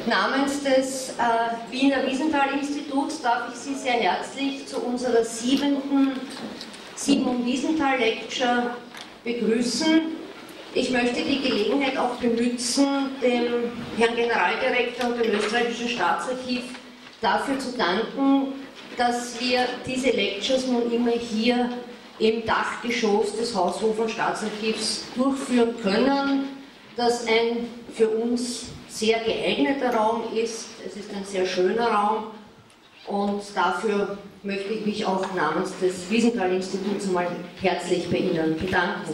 Namens des Wiener Wiesenthal-Instituts darf ich Sie sehr herzlich zu unserer 7. Simon Wiesenthal Lecture begrüßen. Ich möchte die Gelegenheit auch benutzen, dem Herrn Generaldirektor und dem Österreichischen Staatsarchiv dafür zu danken, dass wir diese Lectures nun immer hier im Dachgeschoss des Haushofer Staatsarchivs durchführen können, das ein für uns sehr geeigneter Raum ist. Es ist ein sehr schöner Raum und dafür möchte ich mich auch namens des Wiesenthal-Instituts einmal herzlich bei Ihnen bedanken.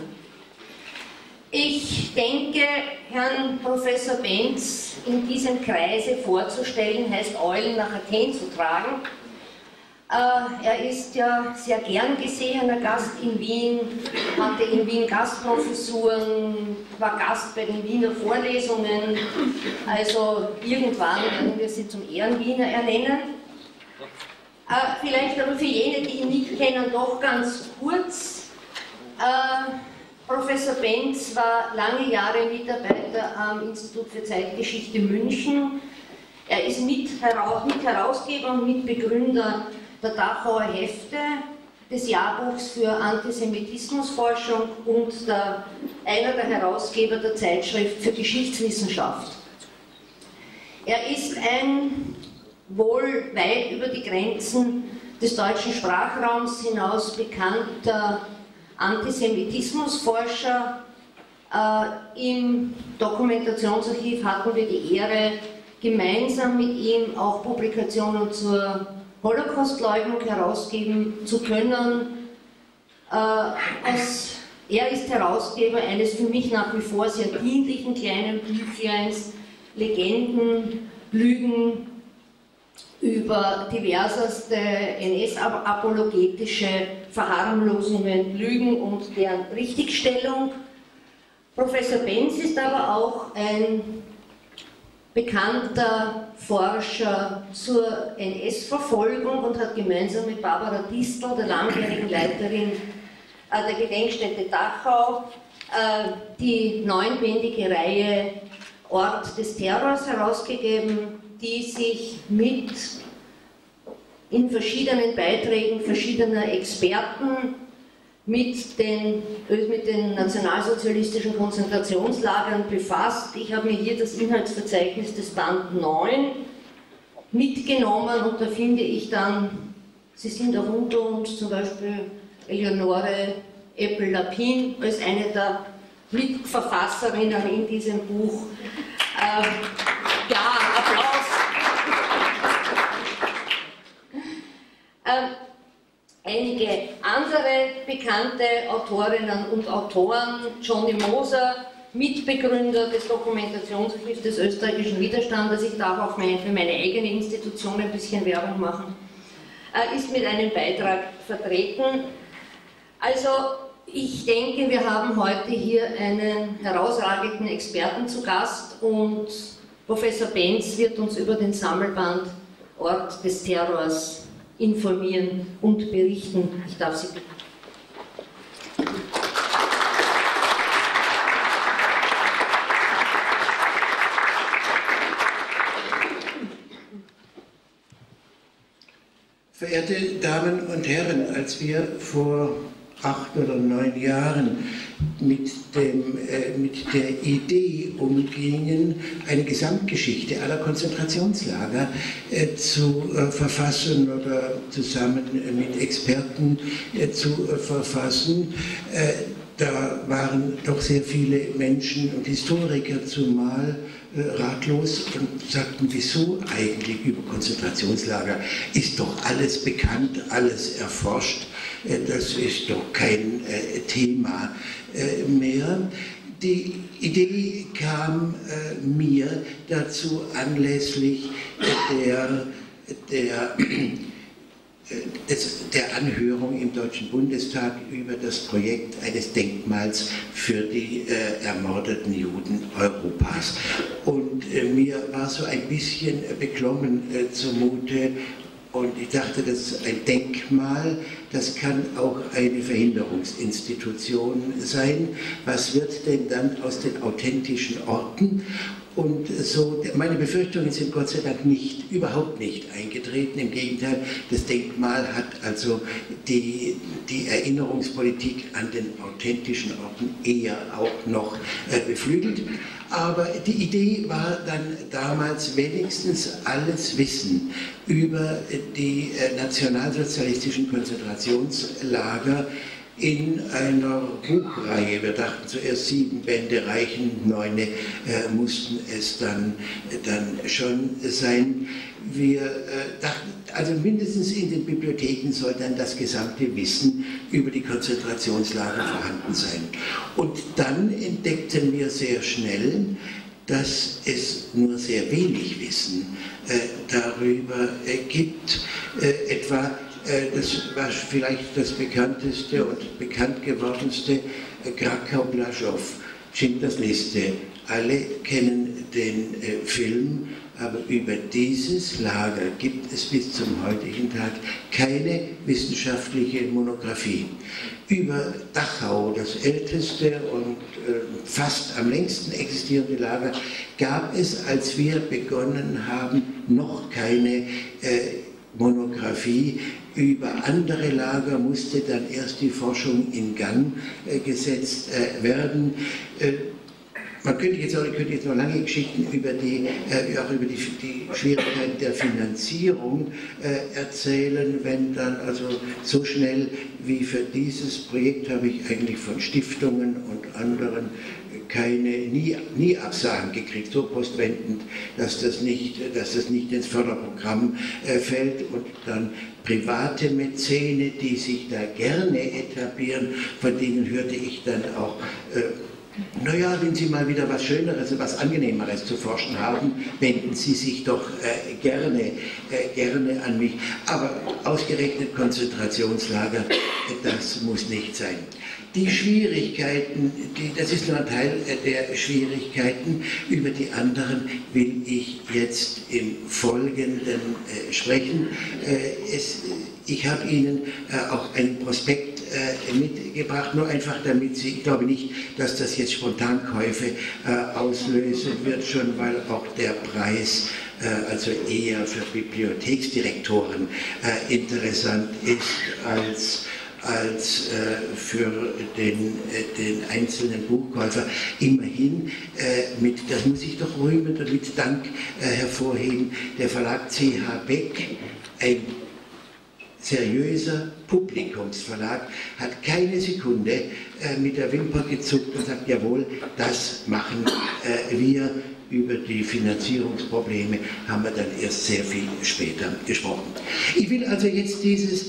Ich denke, Herrn Professor Benz in diesem Kreise vorzustellen, heißt Eulen nach Athen zu tragen. Er ist ja sehr gern gesehener Gast in Wien, hatte in Wien Gastprofessuren, war Gast bei den Wiener Vorlesungen, also irgendwann werden wir sie zum Ehrenwiener ernennen. Vielleicht aber für jene, die ihn nicht kennen, doch ganz kurz. Professor Benz war lange Jahre Mitarbeiter am Institut für Zeitgeschichte München. Er ist Mitherausgeber und Mitbegründer der Dachauer Hefte, des Jahrbuchs für Antisemitismusforschung und einer der Herausgeber der Zeitschrift für Geschichtswissenschaft. Er ist ein wohl weit über die Grenzen des deutschen Sprachraums hinaus bekannter Antisemitismusforscher. Im Dokumentationsarchiv hatten wir die Ehre, gemeinsam mit ihm auch Publikationen zur Holocaustleugnung herausgeben zu können. Er ist Herausgeber eines für mich nach wie vor sehr dienlichen kleinen Büchleins, Legenden, Lügen über diverseste NS-apologetische Verharmlosungen, Lügen und deren Richtigstellung. Professor Benz ist aber auch ein bekannter Forscher zur NS-Verfolgung und hat gemeinsam mit Barbara Distel, der langjährigen Leiterin der Gedenkstätte Dachau, die 9-bändige Reihe Ort des Terrors herausgegeben, die sich in verschiedenen Beiträgen verschiedener Experten mit den nationalsozialistischen Konzentrationslagern befasst. Ich habe mir hier das Inhaltsverzeichnis des Band 9 mitgenommen und da finde ich dann, Sie sind auch unter uns, zum Beispiel Eleonore Eppel-Lapin als eine der Mitverfasserinnen in diesem Buch. Ja, Applaus. Einige andere bekannte Autorinnen und Autoren, Johnny Moser, Mitbegründer des Dokumentationsarchivs des österreichischen Widerstandes, ich darf auch für meine eigene Institution ein bisschen Werbung machen, ist mit einem Beitrag vertreten. Also ich denke, wir haben heute hier einen herausragenden Experten zu Gast und Professor Benz wird uns über den Sammelband Ort des Terrors informieren und berichten. Ich darf Sie bitten. Verehrte Damen und Herren, als wir vor 8 oder 9 Jahren mit der Idee umgingen, eine Gesamtgeschichte aller Konzentrationslager zu verfassen oder zusammen mit Experten zu verfassen, da waren doch sehr viele Menschen und Historiker zumal ratlos und sagten, wieso eigentlich über Konzentrationslager? Ist doch alles bekannt, alles erforscht, das ist doch kein Thema mehr. Die Idee kam mir dazu anlässlich der Anhörung im Deutschen Bundestag über das Projekt eines Denkmals für die ermordeten Juden Europas. Und mir war so ein bisschen beklommen zumute und ich dachte, das ist ein Denkmal, das kann auch eine Verhinderungsinstitution sein. Was wird denn dann aus den authentischen Orten? Und so, meine Befürchtungen sind Gott sei Dank überhaupt nicht eingetreten. Im Gegenteil, das Denkmal hat also die Erinnerungspolitik an den authentischen Orten eher auch noch beflügelt. Aber die Idee war dann damals wenigstens alles Wissen über die nationalsozialistischen Konzentrationslager in einer Buchreihe. Wir dachten zuerst 7 Bände reichen, 9 mussten es dann schon sein. Wir dachten, also mindestens in den Bibliotheken soll dann das gesamte Wissen über die Konzentrationslager vorhanden sein. Und dann entdeckten wir sehr schnell, dass es nur sehr wenig Wissen darüber gibt, etwa das war vielleicht das bekannteste und bekannt gewordenste, Krakau-Blaschow, Schindlers Liste. Alle kennen den Film, aber über dieses Lager gibt es bis zum heutigen Tag keine wissenschaftliche Monographie. Über Dachau, das älteste und fast am längsten existierende Lager, gab es, als wir begonnen haben, noch keine Monographie. Über andere Lager musste dann erst die Forschung in Gang gesetzt werden. Man könnte jetzt noch lange Geschichten auch über die Schwierigkeiten der Finanzierung erzählen, wenn dann also so schnell wie für dieses Projekt habe ich eigentlich von Stiftungen und anderen nie Absagen gekriegt, so postwendend, dass das nicht ins Förderprogramm fällt, und dann private Mäzene, die sich da gerne etablieren, von denen hörte ich dann auch, naja, wenn Sie mal wieder was Schöneres, was Angenehmeres zu forschen haben, wenden Sie sich doch gerne an mich. Aber ausgerechnet Konzentrationslager, das muss nicht sein. Die Schwierigkeiten, das ist nur ein Teil der Schwierigkeiten, über die anderen will ich jetzt im Folgenden sprechen. Ich habe Ihnen auch einen Prospekt mitgebracht, nur einfach damit Sie, ich glaube nicht, dass das jetzt Spontankäufe auslösen wird, schon weil auch der Preis also eher für Bibliotheksdirektoren interessant ist als für den einzelnen Buchkäufer. Immerhin, das muss ich doch rühmen und mit Dank hervorheben, der Verlag C.H. Beck, ein seriöser Publikumsverlag, hat keine Sekunde mit der Wimper gezuckt und sagt, jawohl, das machen wir. Über die Finanzierungsprobleme haben wir dann erst sehr viel später gesprochen. Ich will also jetzt dieses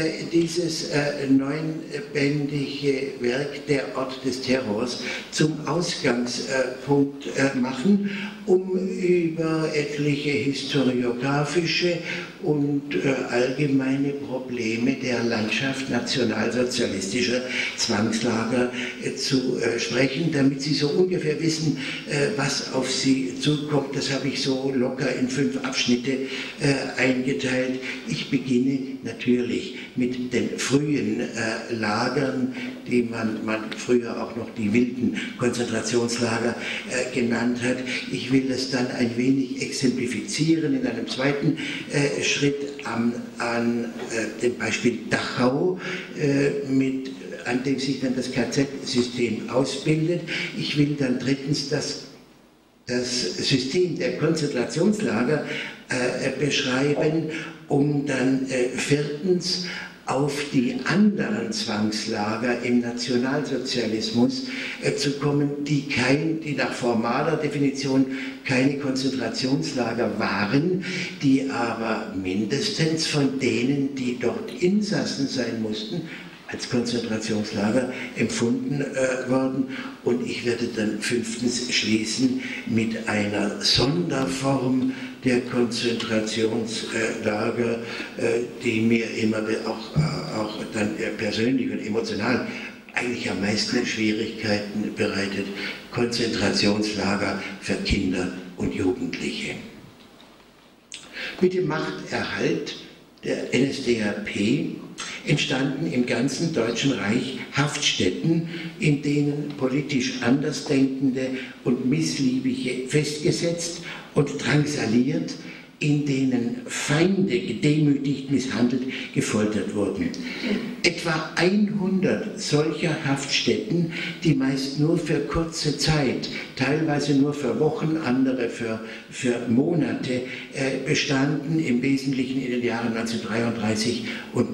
9-bändige Werk Der Ort des Terrors zum Ausgangspunkt machen, um über etliche historiografische und allgemeine Probleme der Landschaft nationalsozialistischer Zwangslager zu sprechen, damit Sie so ungefähr wissen, was auf Sie zukommt. Das habe ich so locker in 5 Abschnitte eingeteilt. Ich beginne natürlich mit den frühen Lagern, die man früher auch noch die wilden Konzentrationslager genannt hat. Ich will es dann ein wenig exemplifizieren in einem zweiten Schritt an dem Beispiel Dachau, an dem sich dann das KZ-System ausbildet. Ich will dann drittens das System der Konzentrationslager beschreiben, um dann viertens auf die anderen Zwangslager im Nationalsozialismus zu kommen, die nach formaler Definition keine Konzentrationslager waren, die aber mindestens von denen, die dort Insassen sein mussten, als Konzentrationslager empfunden worden. Und ich werde dann fünftens schließen mit einer Sonderform der Konzentrationslager, die mir immer auch dann persönlich und emotional eigentlich am meisten Schwierigkeiten bereitet: Konzentrationslager für Kinder und Jugendliche. Mit dem Machterhalt der NSDAP entstanden im ganzen Deutschen Reich Haftstätten, in denen politisch Andersdenkende und Missliebige festgesetzt und drangsaliert, in denen Feinde gedemütigt, misshandelt, gefoltert wurden. Etwa 100 solcher Haftstätten, die meist nur für kurze Zeit, teilweise nur für Wochen, andere für Monate bestanden, im Wesentlichen in den Jahren 1933 und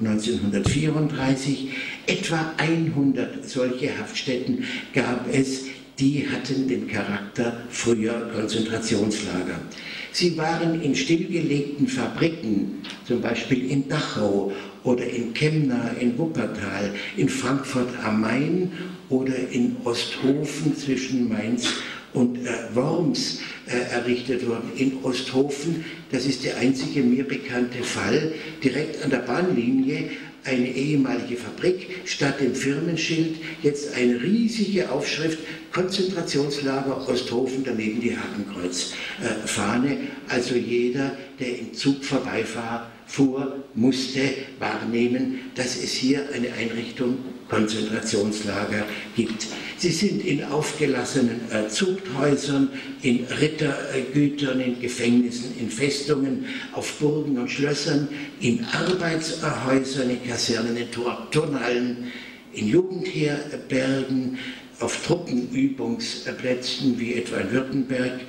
1934. Etwa 100 solche Haftstätten gab es, die hatten den Charakter früher Konzentrationslager. Sie waren in stillgelegten Fabriken, zum Beispiel in Dachau oder in Chemnat in Wuppertal, in Frankfurt am Main oder in Osthofen zwischen Mainz und Worms errichtet worden. In Osthofen, das ist der einzige mir bekannte Fall, direkt an der Bahnlinie, eine ehemalige Fabrik, statt dem Firmenschild jetzt eine riesige Aufschrift, Konzentrationslager Osthofen, daneben die Hakenkreuzfahne. Also jeder, der im Zug vorbeifuhr, musste wahrnehmen, dass es hier eine Einrichtung Konzentrationslager gibt. Sie sind in aufgelassenen Zuchthäusern, in Rittergütern, in Gefängnissen, in Festungen, auf Burgen und Schlössern, in Arbeitshäusern, in Kasernen, in Turnhallen, in Jugendherbergen, auf Truppenübungsplätzen wie etwa in Württemberg,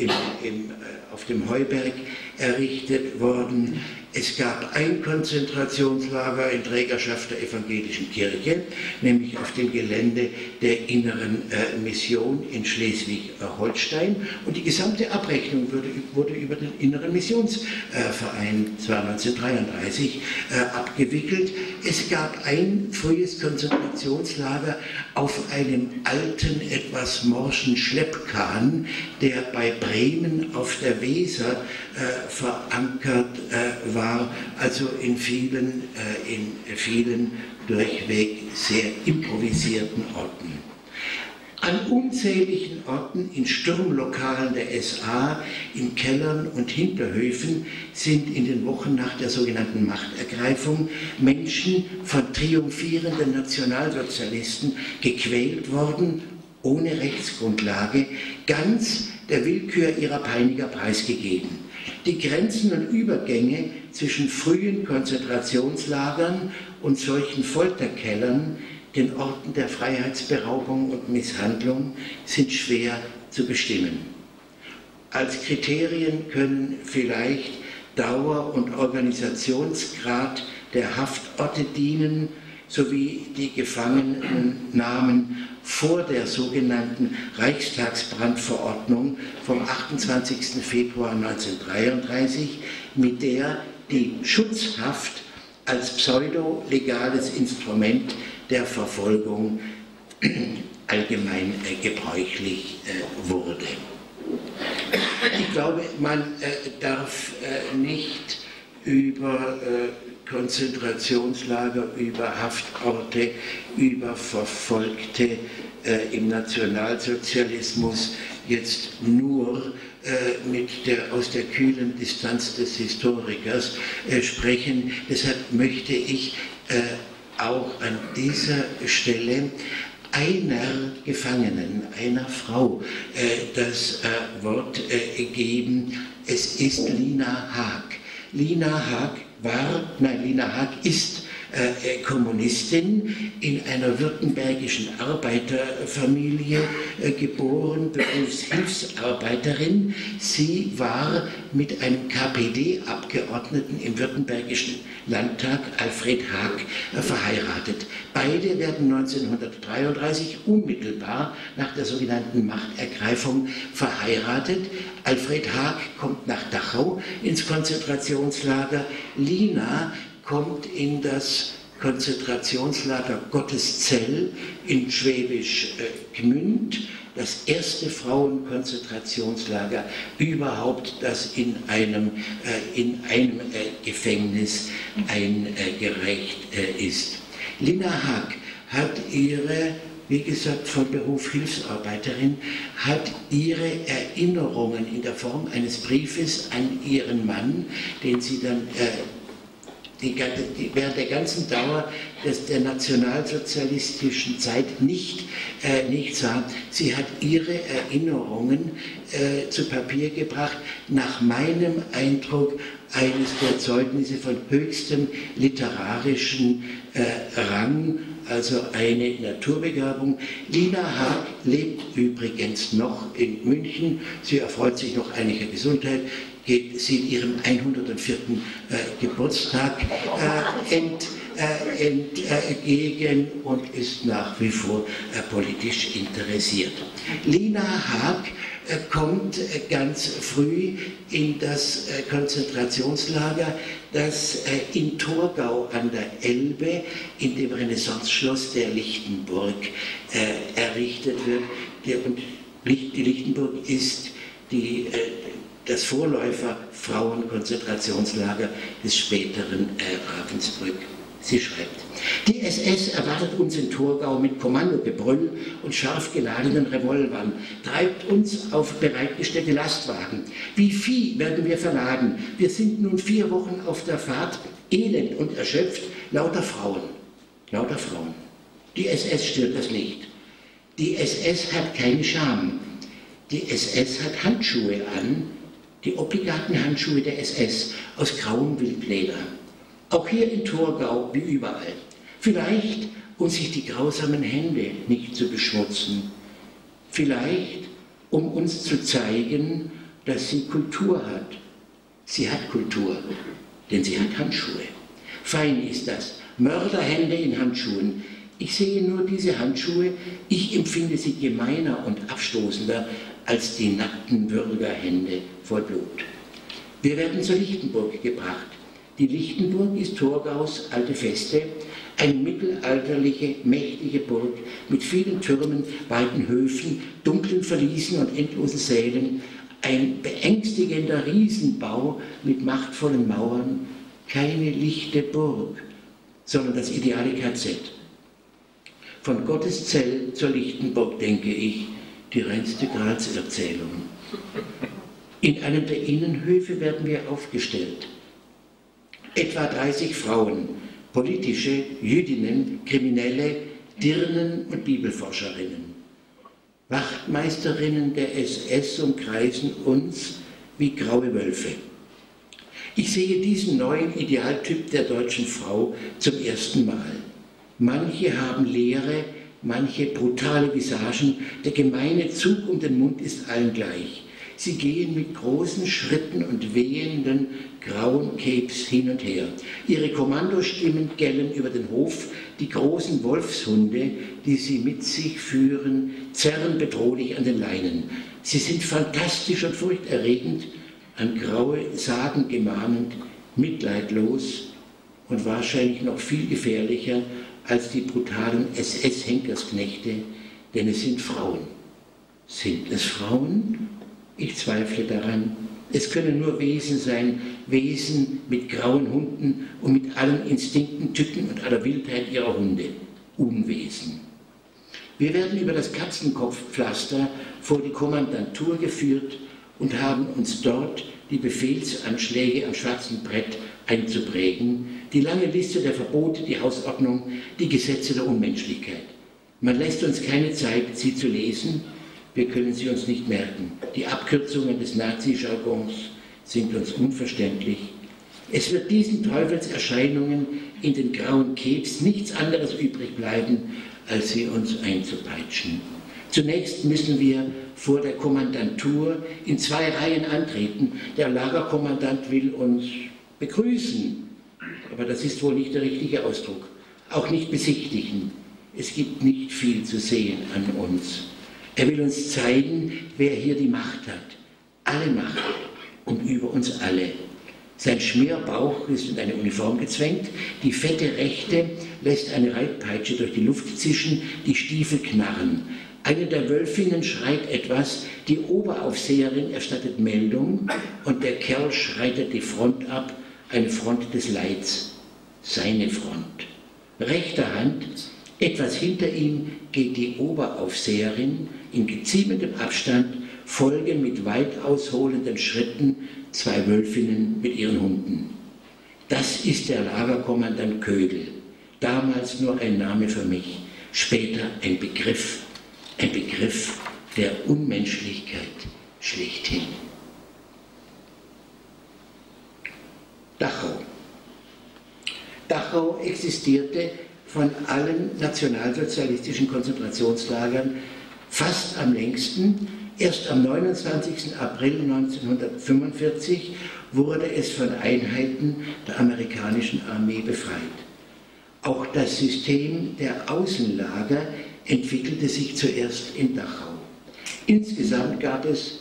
auf dem Heuberg errichtet worden. Es gab ein Konzentrationslager in Trägerschaft der evangelischen Kirche, nämlich auf dem Gelände der Inneren Mission in Schleswig-Holstein. Und die gesamte Abrechnung wurde über den Inneren Missionsverein, zwar 1933, abgewickelt. Es gab ein frühes Konzentrationslager auf einem alten, etwas morschen Schleppkahn, der bei Bremen auf der Weser verankert war, also in vielen durchweg sehr improvisierten Orten. An unzähligen Orten, in Sturmlokalen der SA, in Kellern und Hinterhöfen sind in den Wochen nach der sogenannten Machtergreifung Menschen von triumphierenden Nationalsozialisten gequält worden, ohne Rechtsgrundlage, ganz der Willkür ihrer Peiniger preisgegeben. Die Grenzen und Übergänge zwischen frühen Konzentrationslagern und solchen Folterkellern, den Orten der Freiheitsberaubung und Misshandlung, sind schwer zu bestimmen. Als Kriterien können vielleicht Dauer und Organisationsgrad der Haftorte dienen, sowie die Gefangenennahmen vor der sogenannten Reichstagsbrandverordnung vom 28. Februar 1933, mit der die Schutzhaft als pseudo-legales Instrument der Verfolgung allgemein gebräuchlich wurde. Ich glaube, man darf nicht über Konzentrationslager, über Haftorte, über Verfolgte im Nationalsozialismus jetzt nur aus der kühlen Distanz des Historikers sprechen. Deshalb möchte ich auch an dieser Stelle einer Gefangenen, einer Frau, das Wort geben. Es ist Lina Haag. Lina Haag ist Kommunistin, in einer württembergischen Arbeiterfamilie geboren, Berufshilfsarbeiterin. Sie war mit einem KPD-Abgeordneten im württembergischen Landtag, Alfred Haag, verheiratet. Beide werden 1933 unmittelbar nach der sogenannten Machtergreifung verheiratet. Alfred Haag kommt nach Dachau ins Konzentrationslager. Lina kommt in das Konzentrationslager Gotteszell in Schwäbisch Gmünd, das erste Frauenkonzentrationslager überhaupt, das in einem Gefängnis eingereicht ist. Lina Haag hat wie gesagt, von Beruf Hilfsarbeiterin, hat ihre Erinnerungen in der Form eines Briefes an ihren Mann, den sie dann während der ganzen Dauer der nationalsozialistischen Zeit nicht sah. Sie hat ihre Erinnerungen zu Papier gebracht, nach meinem Eindruck eines der Zeugnisse von höchstem literarischen Rang, also eine Naturbegabung. Lina Haag lebt übrigens noch in München. Sie erfreut sich noch einiger Gesundheit, geht sie ihrem 104. Geburtstag entgegen und ist nach wie vor politisch interessiert. Lina Haag kommt ganz früh in das Konzentrationslager, das in Torgau an der Elbe, in dem Renaissanceschloss der Lichtenburg errichtet wird. Und die Lichtenburg ist das Vorläufer-Frauenkonzentrationslager des späteren Ravensbrück. Sie schreibt: Die SS erwartet uns in Torgau mit Kommandogebrüll und scharf geladenen Revolvern, treibt uns auf bereitgestellte Lastwagen. Wie Vieh werden wir verladen. Wir sind nun 4 Wochen auf der Fahrt, elend und erschöpft, lauter Frauen. Lauter Frauen. Die SS stört das nicht. Die SS hat keine Scham. Die SS hat Handschuhe an, die obligaten Handschuhe der SS aus grauem Wildleder. Auch hier in Torgau wie überall. Vielleicht, um sich die grausamen Hände nicht zu beschmutzen. Vielleicht, um uns zu zeigen, dass sie Kultur hat. Sie hat Kultur, denn sie hat Handschuhe. Fein ist das. Mörderhände in Handschuhen. Ich sehe nur diese Handschuhe, ich empfinde sie gemeiner und abstoßender als die nackten Bürgerhände voll Blut. Wir werden zur Lichtenburg gebracht. Die Lichtenburg ist Torgaus alte Feste, eine mittelalterliche, mächtige Burg mit vielen Türmen, weiten Höfen, dunklen Verliesen und endlosen Sälen, ein beängstigender Riesenbau mit machtvollen Mauern, keine lichte Burg, sondern das ideale KZ. Von Gotteszell zur Lichtenburg, denke ich, die reinste Graz-Erzählung. In einem der Innenhöfe werden wir aufgestellt. Etwa 30 Frauen, politische, Jüdinnen, Kriminelle, Dirnen und Bibelforscherinnen. Wachtmeisterinnen der SS umkreisen uns wie graue Wölfe. Ich sehe diesen neuen Idealtyp der deutschen Frau zum ersten Mal. Manche haben leere, manche brutale Visagen, der gemeine Zug um den Mund ist allen gleich. Sie gehen mit großen Schritten und wehenden grauen Capes hin und her. Ihre Kommandostimmen gellen über den Hof, die großen Wolfshunde, die sie mit sich führen, zerren bedrohlich an den Leinen. Sie sind fantastisch und furchterregend, an graue Sagen gemahnend, mitleidlos und wahrscheinlich noch viel gefährlicher als die brutalen SS-Henkersknechte, denn es sind Frauen. Sind es Frauen? Ich zweifle daran. Es können nur Wesen sein, Wesen mit grauen Hunden und mit allen Instinkten, Tücken und aller Wildheit ihrer Hunde. Unwesen. Wir werden über das Katzenkopfpflaster vor die Kommandantur geführt und haben uns dort die Befehlsanschläge am schwarzen Brett einzuprägen, die lange Liste der Verbote, die Hausordnung, die Gesetze der Unmenschlichkeit. Man lässt uns keine Zeit, sie zu lesen. Wir können sie uns nicht merken. Die Abkürzungen des Nazi-Jargons sind uns unverständlich. Es wird diesen Teufelserscheinungen in den grauen Capes nichts anderes übrig bleiben, als sie uns einzupeitschen. Zunächst müssen wir vor der Kommandantur in 2 Reihen antreten. Der Lagerkommandant will uns begrüßen, aber das ist wohl nicht der richtige Ausdruck. Auch nicht besichtigen. Es gibt nicht viel zu sehen an uns. Er will uns zeigen, wer hier die Macht hat. Alle Macht und über uns alle. Sein Schmierbauch ist in eine Uniform gezwängt, die fette Rechte lässt eine Reitpeitsche durch die Luft zischen, die Stiefel knarren. Eine der Wölfinnen schreit etwas, die Oberaufseherin erstattet Meldung und der Kerl schreitet die Front ab, eine Front des Leids, seine Front. Rechter Hand, etwas hinter ihm, geht die Oberaufseherin in geziemendem Abstand, folgen mit weit ausholenden Schritten 2 Wölfinnen mit ihren Hunden. Das ist der Lagerkommandant Kögel, damals nur ein Name für mich, später ein Begriff der Unmenschlichkeit schlechthin. Dachau. Dachau existierte von allen nationalsozialistischen Konzentrationslagern fast am längsten. Erst am 29. April 1945 wurde es von Einheiten der amerikanischen Armee befreit. Auch das System der Außenlager entwickelte sich zuerst in Dachau. Insgesamt gab es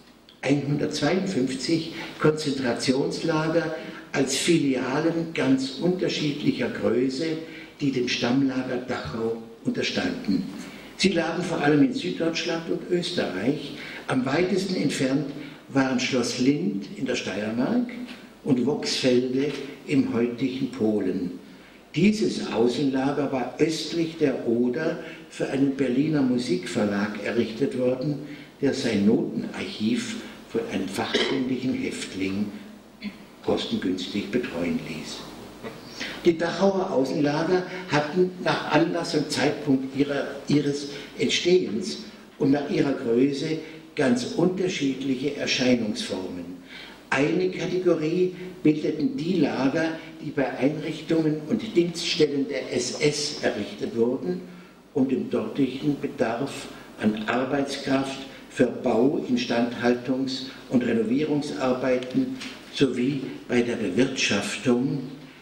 152 Konzentrationslager als Filialen ganz unterschiedlicher Größe, die dem Stammlager Dachau unterstanden. Sie lagen vor allem in Süddeutschland und Österreich. Am weitesten entfernt waren Schloss Lindt in der Steiermark und Voxfelde im heutigen Polen. Dieses Außenlager war östlich der Oder für einen Berliner Musikverlag errichtet worden, der sein Notenarchiv von einem fachkundigen Häftling kostengünstig betreuen ließ. Die Dachauer Außenlager hatten nach Anlass und Zeitpunkt ihres Entstehens und nach ihrer Größe ganz unterschiedliche Erscheinungsformen. Eine Kategorie bildeten die Lager, die bei Einrichtungen und Dienststellen der SS errichtet wurden, um den dortigen Bedarf an Arbeitskraft für Bau-, Instandhaltungs- und Renovierungsarbeiten sowie bei der Bewirtschaftung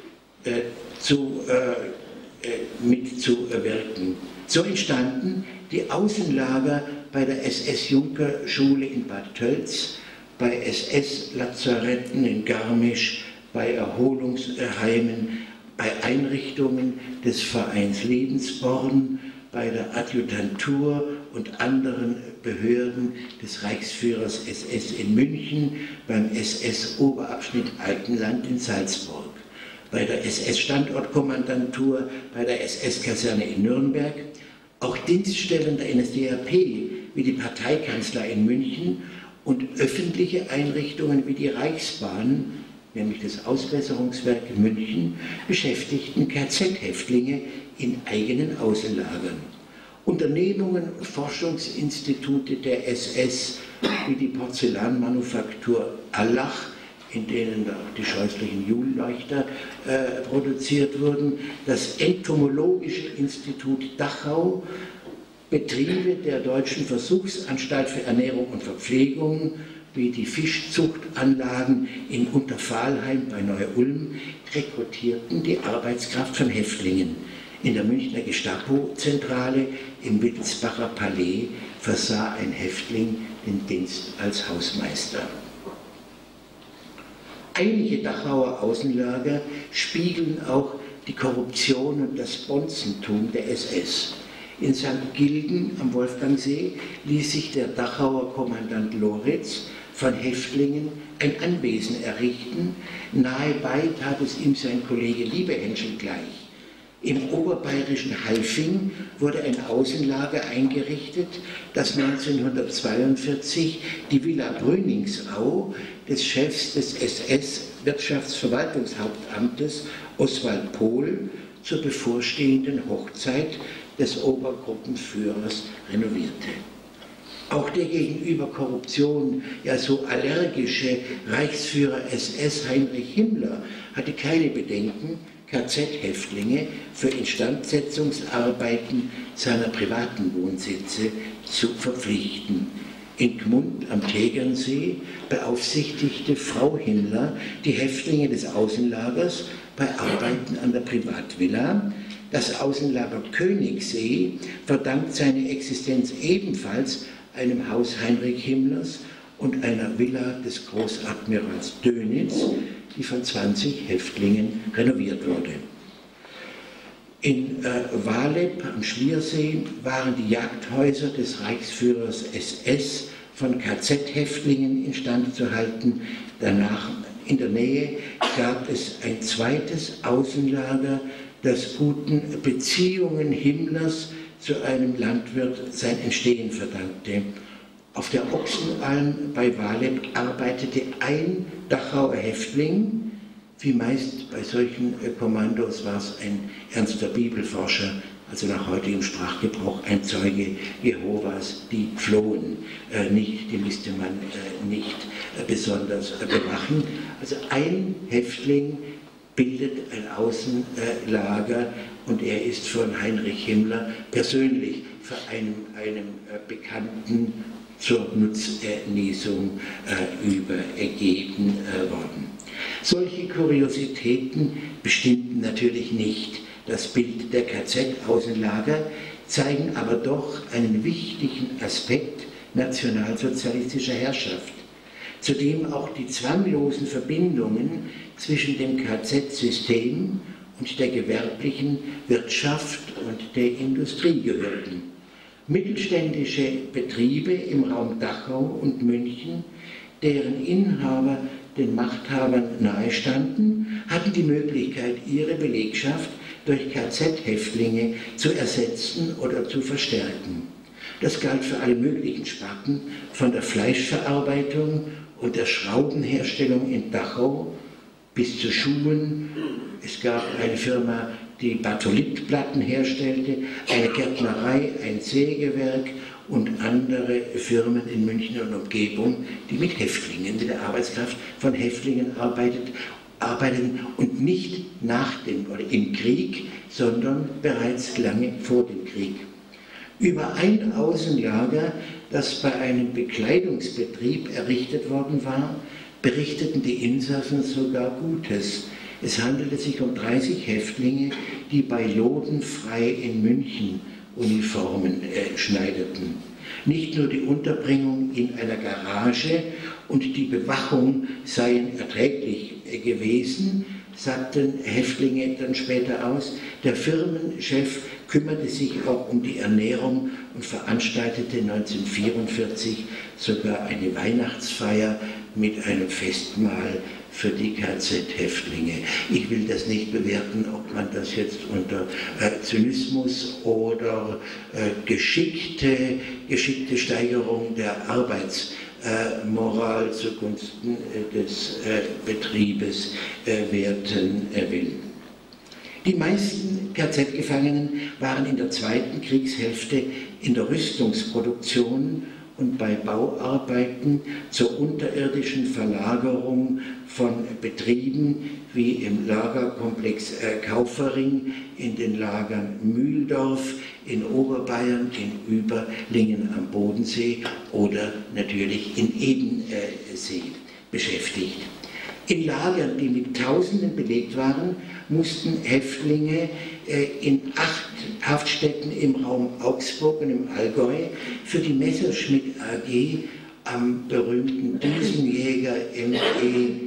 mitzuwirken. So entstanden die Außenlager bei der SS-Junkerschule in Bad Tölz, bei SS-Lazaretten in Garmisch, bei Erholungsheimen, bei Einrichtungen des Vereins Lebensborn, bei der Adjutantur und anderen Behörden des Reichsführers SS in München, beim SS-Oberabschnitt Altenland in Salzburg, bei der SS-Standortkommandantur, bei der SS-Kaserne in Nürnberg, auch Dienststellen der NSDAP wie die Parteikanzlei in München und öffentliche Einrichtungen wie die Reichsbahn, nämlich das Ausbesserungswerk in München, beschäftigten KZ-Häftlinge in eigenen Außenlagern. Unternehmungen und Forschungsinstitute der SS, wie die Porzellanmanufaktur Allach, in denen auch die scheußlichen Julleuchter produziert wurden, das Entomologische Institut Dachau, Betriebe der Deutschen Versuchsanstalt für Ernährung und Verpflegung, wie die Fischzuchtanlagen in Unterpfahlheim bei Neu-Ulm, rekrutierten die Arbeitskraft von Häftlingen. In der Münchner Gestapo-Zentrale im Wittelsbacher Palais versah ein Häftling den Dienst als Hausmeister. Einige Dachauer Außenlager spiegeln auch die Korruption und das Bonzentum der SS. In St. Gilgen am Wolfgangsee ließ sich der Dachauer Kommandant Loritz von Häftlingen ein Anwesen errichten. Nahebei tat es ihm sein Kollege Liebehenschel gleich. Im oberbayerischen Halfing wurde ein Außenlager eingerichtet, das 1942 die Villa Brüningsau des Chefs des SS-Wirtschaftsverwaltungshauptamtes Oswald Pohl zur bevorstehenden Hochzeit des Obergruppenführers renovierte. Auch der gegenüber Korruption ja so allergische Reichsführer SS Heinrich Himmler hatte keine Bedenken, KZ-Häftlinge für Instandsetzungsarbeiten seiner privaten Wohnsitze zu verpflichten. In Gmund am Tegernsee beaufsichtigte Frau Himmler die Häftlinge des Außenlagers bei Arbeiten an der Privatvilla. Das Außenlager Königssee verdankt seine Existenz ebenfalls einem Haus Heinrich Himmlers und einer Villa des Großadmirals Dönitz, die von 20 Häftlingen renoviert wurde. In Waleb am Schliersee waren die Jagdhäuser des Reichsführers SS von KZ-Häftlingen instand zu halten. Danach in der Nähe gab es ein zweites Außenlager, das guten Beziehungen Himmlers zu einem Landwirt sein Entstehen verdankte. Auf der Ochsenalm bei Waleb arbeitete ein Dachauer Häftling, wie meist bei solchen Kommandos war es ein ernster Bibelforscher, also nach heutigem Sprachgebrauch ein Zeuge Jehovas, die flohen, die musste man nicht besonders bewachen. Also ein Häftling bildet ein Außenlager und er ist von Heinrich Himmler persönlich für einem Bekannten zur Nutznießung übergeben worden. Solche Kuriositäten bestimmten natürlich nicht das Bild der KZ-Außenlager, zeigen aber doch einen wichtigen Aspekt nationalsozialistischer Herrschaft, zu dem auch die zwanglosen Verbindungen zwischen dem KZ-System und der gewerblichen Wirtschaft und der Industrie gehörten. Mittelständische Betriebe im Raum Dachau und München, deren Inhaber den Machthabern nahestanden, hatten die Möglichkeit, ihre Belegschaft durch KZ-Häftlinge zu ersetzen oder zu verstärken. Das galt für alle möglichen Sparten, von der Fleischverarbeitung und der Schraubenherstellung in Dachau bis zu Schuhen. Es gab eine Firma, die Batholithplatten herstellte, eine Gärtnerei, ein Sägewerk und andere Firmen in München und Umgebung, die mit Häftlingen, mit der Arbeitskraft von Häftlingen arbeiteten und nicht nach dem oder im Krieg, sondern bereits lange vor dem Krieg. Über ein Außenlager, das bei einem Bekleidungsbetrieb errichtet worden war, berichteten die Insassen sogar Gutes. Es handelte sich um 30 Häftlinge, die bei Lodenfrei in München Uniformen schneiderten. Nicht nur die Unterbringung in einer Garage und die Bewachung seien erträglich gewesen, sagten Häftlinge dann später aus. Der Firmenchef kümmerte sich auch um die Ernährung und veranstaltete 1944 sogar eine Weihnachtsfeier mit einem Festmahl für die KZ-Häftlinge. Ich will das nicht bewerten, ob man das jetzt unter Zynismus oder geschickte Steigerung der Arbeitsmoral zugunsten des Betriebes werten will. Die meisten KZ-Gefangenen waren in der zweiten Kriegshälfte in der Rüstungsproduktion und bei Bauarbeiten zur unterirdischen Verlagerung von Betrieben wie im Lagerkomplex Kaufering, in den Lagern Mühldorf, in Oberbayern, in Überlingen am Bodensee oder natürlich in Ebensee beschäftigt. In Lagern, die mit Tausenden belegt waren, mussten Häftlinge in 8 Haftstätten im Raum Augsburg und im Allgäu für die Messerschmitt AG am berühmten Düsenjäger ME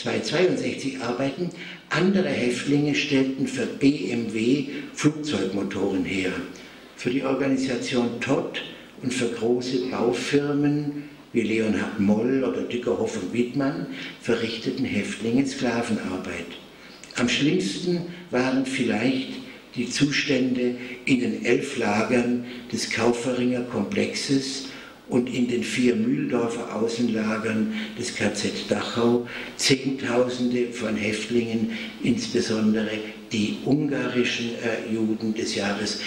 262 arbeiten. Andere Häftlinge stellten für BMW Flugzeugmotoren her. Für die Organisation Todt und für große Baufirmen wie Leonhard Moll oder Dickerhoff und Wittmann verrichteten Häftlinge Sklavenarbeit. Am schlimmsten waren vielleicht die Zustände in den 11 Lagern des Kauferinger Komplexes und in den 4 Mühldorfer Außenlagern des KZ Dachau. Zehntausende von Häftlingen, insbesondere die ungarischen Juden des Jahres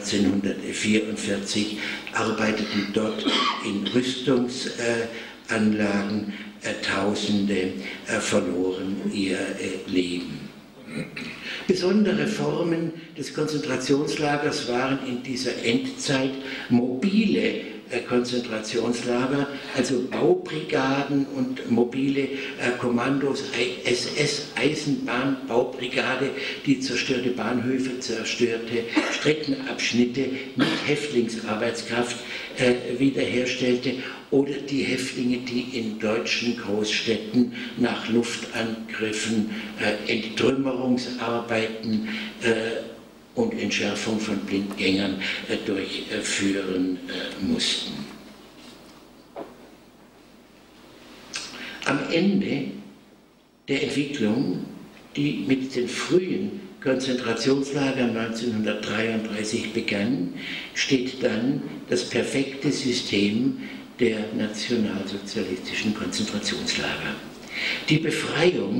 1944, arbeiteten dort in Rüstungsanlagen. Tausende verloren ihr Leben. Besondere Formen des Konzentrationslagers waren in dieser Endzeit mobile Konzentrationslager, also Baubrigaden und mobile Kommandos, SS-Eisenbahnbaubrigade, die zerstörte Bahnhöfe, zerstörte Streckenabschnitte mit Häftlingsarbeitskraft wiederherstellte, oder die Häftlinge, die in deutschen Großstädten nach Luftangriffen Enttrümmerungsarbeiten und Entschärfung von Blindgängern durchführen mussten. Am Ende der Entwicklung, die mit den frühen Konzentrationslagern 1933 begann, steht dann das perfekte System der nationalsozialistischen Konzentrationslager. Die Befreiung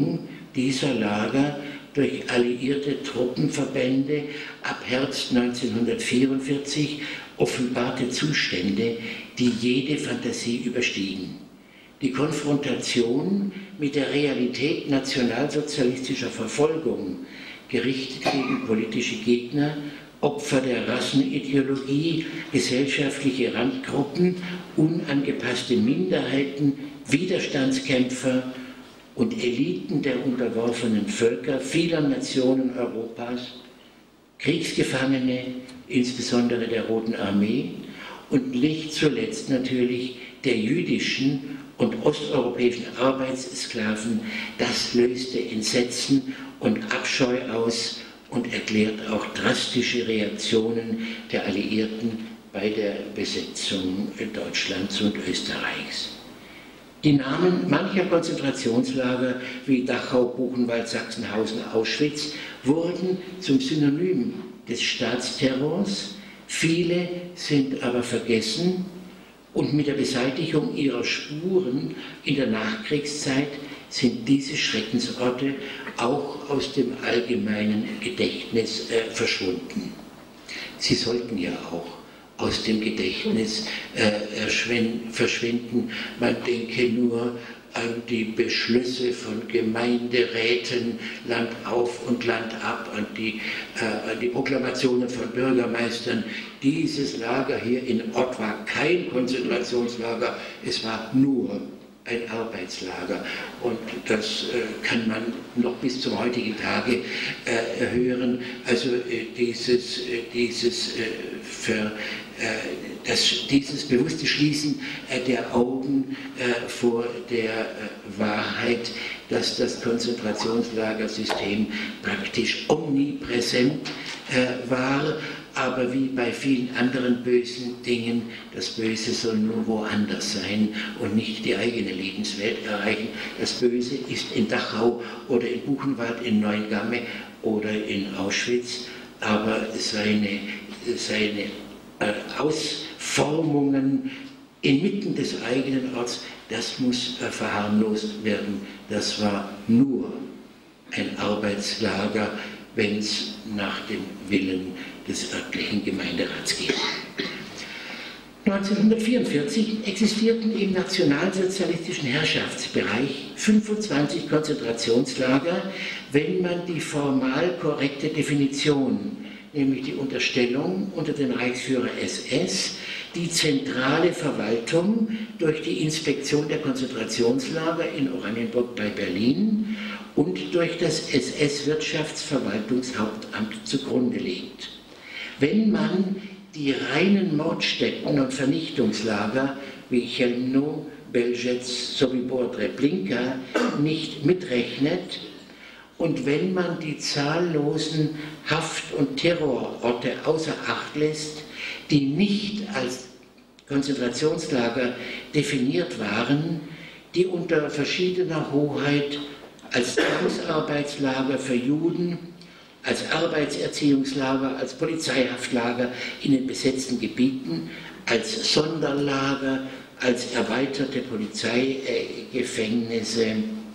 dieser Lager durch alliierte Truppenverbände ab Herbst 1944 offenbarte Zustände, die jede Fantasie überstiegen. Die Konfrontation mit der Realität nationalsozialistischer Verfolgung, gerichtet gegen politische Gegner, Opfer der Rassenideologie, gesellschaftliche Randgruppen, unangepasste Minderheiten, Widerstandskämpfer und Eliten der unterworfenen Völker vieler Nationen Europas, Kriegsgefangene, insbesondere der Roten Armee, und nicht zuletzt natürlich der jüdischen und osteuropäischen Arbeitssklaven, das löste Entsetzen und Abscheu aus und erklärt auch drastische Reaktionen der Alliierten bei der Besetzung Deutschlands und Österreichs. Die Namen mancher Konzentrationslager wie Dachau, Buchenwald, Sachsenhausen, Auschwitz wurden zum Synonym des Staatsterrors. Viele sind aber vergessen und mit der Beseitigung ihrer Spuren in der Nachkriegszeit sind diese Schreckensorte auch aus dem allgemeinen Gedächtnis verschwunden. Sie sollten ja auch aus dem Gedächtnis verschwinden. Man denke nur an die Beschlüsse von Gemeinderäten Land auf und Land ab, an die Proklamationen von Bürgermeistern. Dieses Lager hier in Ott war kein Konzentrationslager, es war nur ein Arbeitslager. Und das kann man noch bis zum heutigen Tage hören. Also dieses bewusste Schließen der Augen vor der Wahrheit, dass das Konzentrationslagersystem praktisch omnipräsent war, aber wie bei vielen anderen bösen Dingen, das Böse soll nur woanders sein und nicht die eigene Lebenswelt erreichen. Das Böse ist in Dachau oder in Buchenwald, in Neuengamme oder in Auschwitz, aber seine Ausformungen inmitten des eigenen Orts, das muss verharmlost werden. Das war nur ein Arbeitslager, wenn es nach dem Willen des örtlichen Gemeinderats geht. 1944 existierten im nationalsozialistischen Herrschaftsbereich 25 Konzentrationslager, wenn man die formal korrekte Definition, nämlich die Unterstellung unter den Reichsführer SS, die zentrale Verwaltung durch die Inspektion der Konzentrationslager in Oranienburg bei Berlin und durch das SS-Wirtschaftsverwaltungshauptamt zugrunde legt. Wenn man die reinen Mordstätten und Vernichtungslager wie Chelmno, Belzec, Sobibor, Treblinka nicht mitrechnet und wenn man die zahllosen Haft- und Terrororte außer Acht lässt, die nicht als Konzentrationslager definiert waren, die unter verschiedener Hoheit als Zwangsarbeitslager für Juden, als Arbeitserziehungslager, als Polizeihaftlager in den besetzten Gebieten, als Sonderlager, als erweiterte Polizeigefängnisse,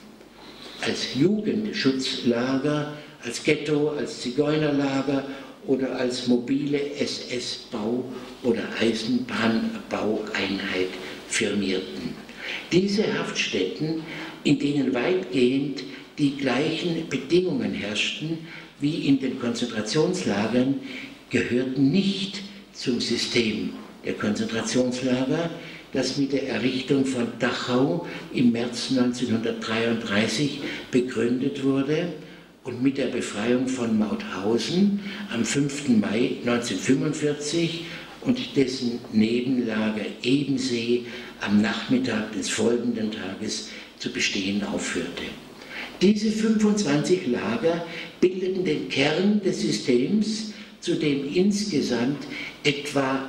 als Jugendschutzlager, als Ghetto, als Zigeunerlager oder als mobile SS-Bau- oder Eisenbahnbaueinheit firmierten. Diese Haftstätten, in denen weitgehend die gleichen Bedingungen herrschten wie in den Konzentrationslagern, gehörten nicht zum System der Konzentrationslager, das mit der Errichtung von Dachau im März 1933 begründet wurde und mit der Befreiung von Mauthausen am 5. Mai 1945 und dessen Nebenlager Ebensee am Nachmittag des folgenden Tages zu bestehen aufhörte. Diese 25 Lager bildeten den Kern des Systems, zu dem insgesamt etwa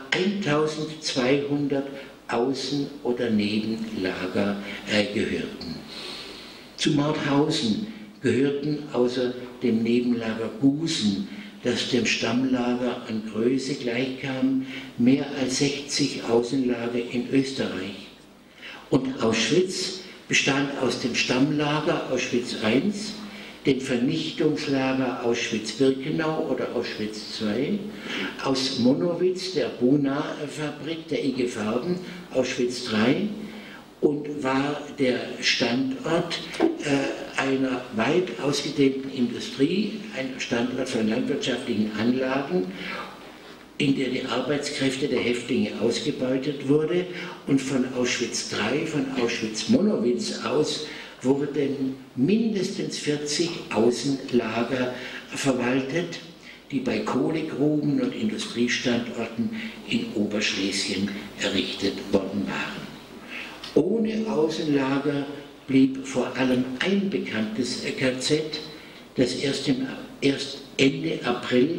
1200 Außen- oder Nebenlager gehörten. Zu Mauthausen gehörten außer dem Nebenlager Gusen, das dem Stammlager an Größe gleichkam, mehr als 60 Außenlager in Österreich. Und Auschwitz bestand aus dem Stammlager Auschwitz I, dem Vernichtungslager Auschwitz-Birkenau oder Auschwitz II, aus Monowitz, der Buna-Fabrik der IG Farben, Auschwitz III, und war der Standort einer weit ausgedehnten Industrie, ein Standort von landwirtschaftlichen Anlagen, in der die Arbeitskräfte der Häftlinge ausgebeutet wurde, und von Auschwitz III, von Auschwitz-Monowitz aus wurden mindestens 40 Außenlager verwaltet, die bei Kohlegruben und Industriestandorten in Oberschlesien errichtet worden waren. Ohne Außenlager blieb vor allem ein bekanntes KZ, das erst Ende April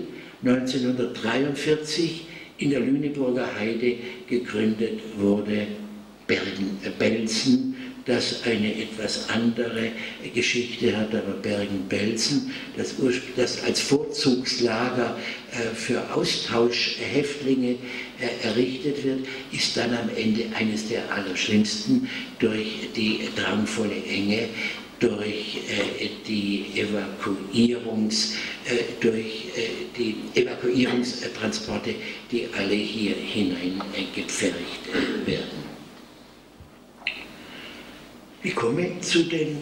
1943 in der Lüneburger Heide gegründet wurde, Belsen, das eine etwas andere Geschichte hat, aber Bergen-Belsen, das als Vorzugslager für Austauschhäftlinge errichtet wird, ist dann am Ende eines der allerschlimmsten durch die drangvolle Enge, durch die Evakuierungstransporte, die alle hier hinein gepfercht werden. Ich komme zu den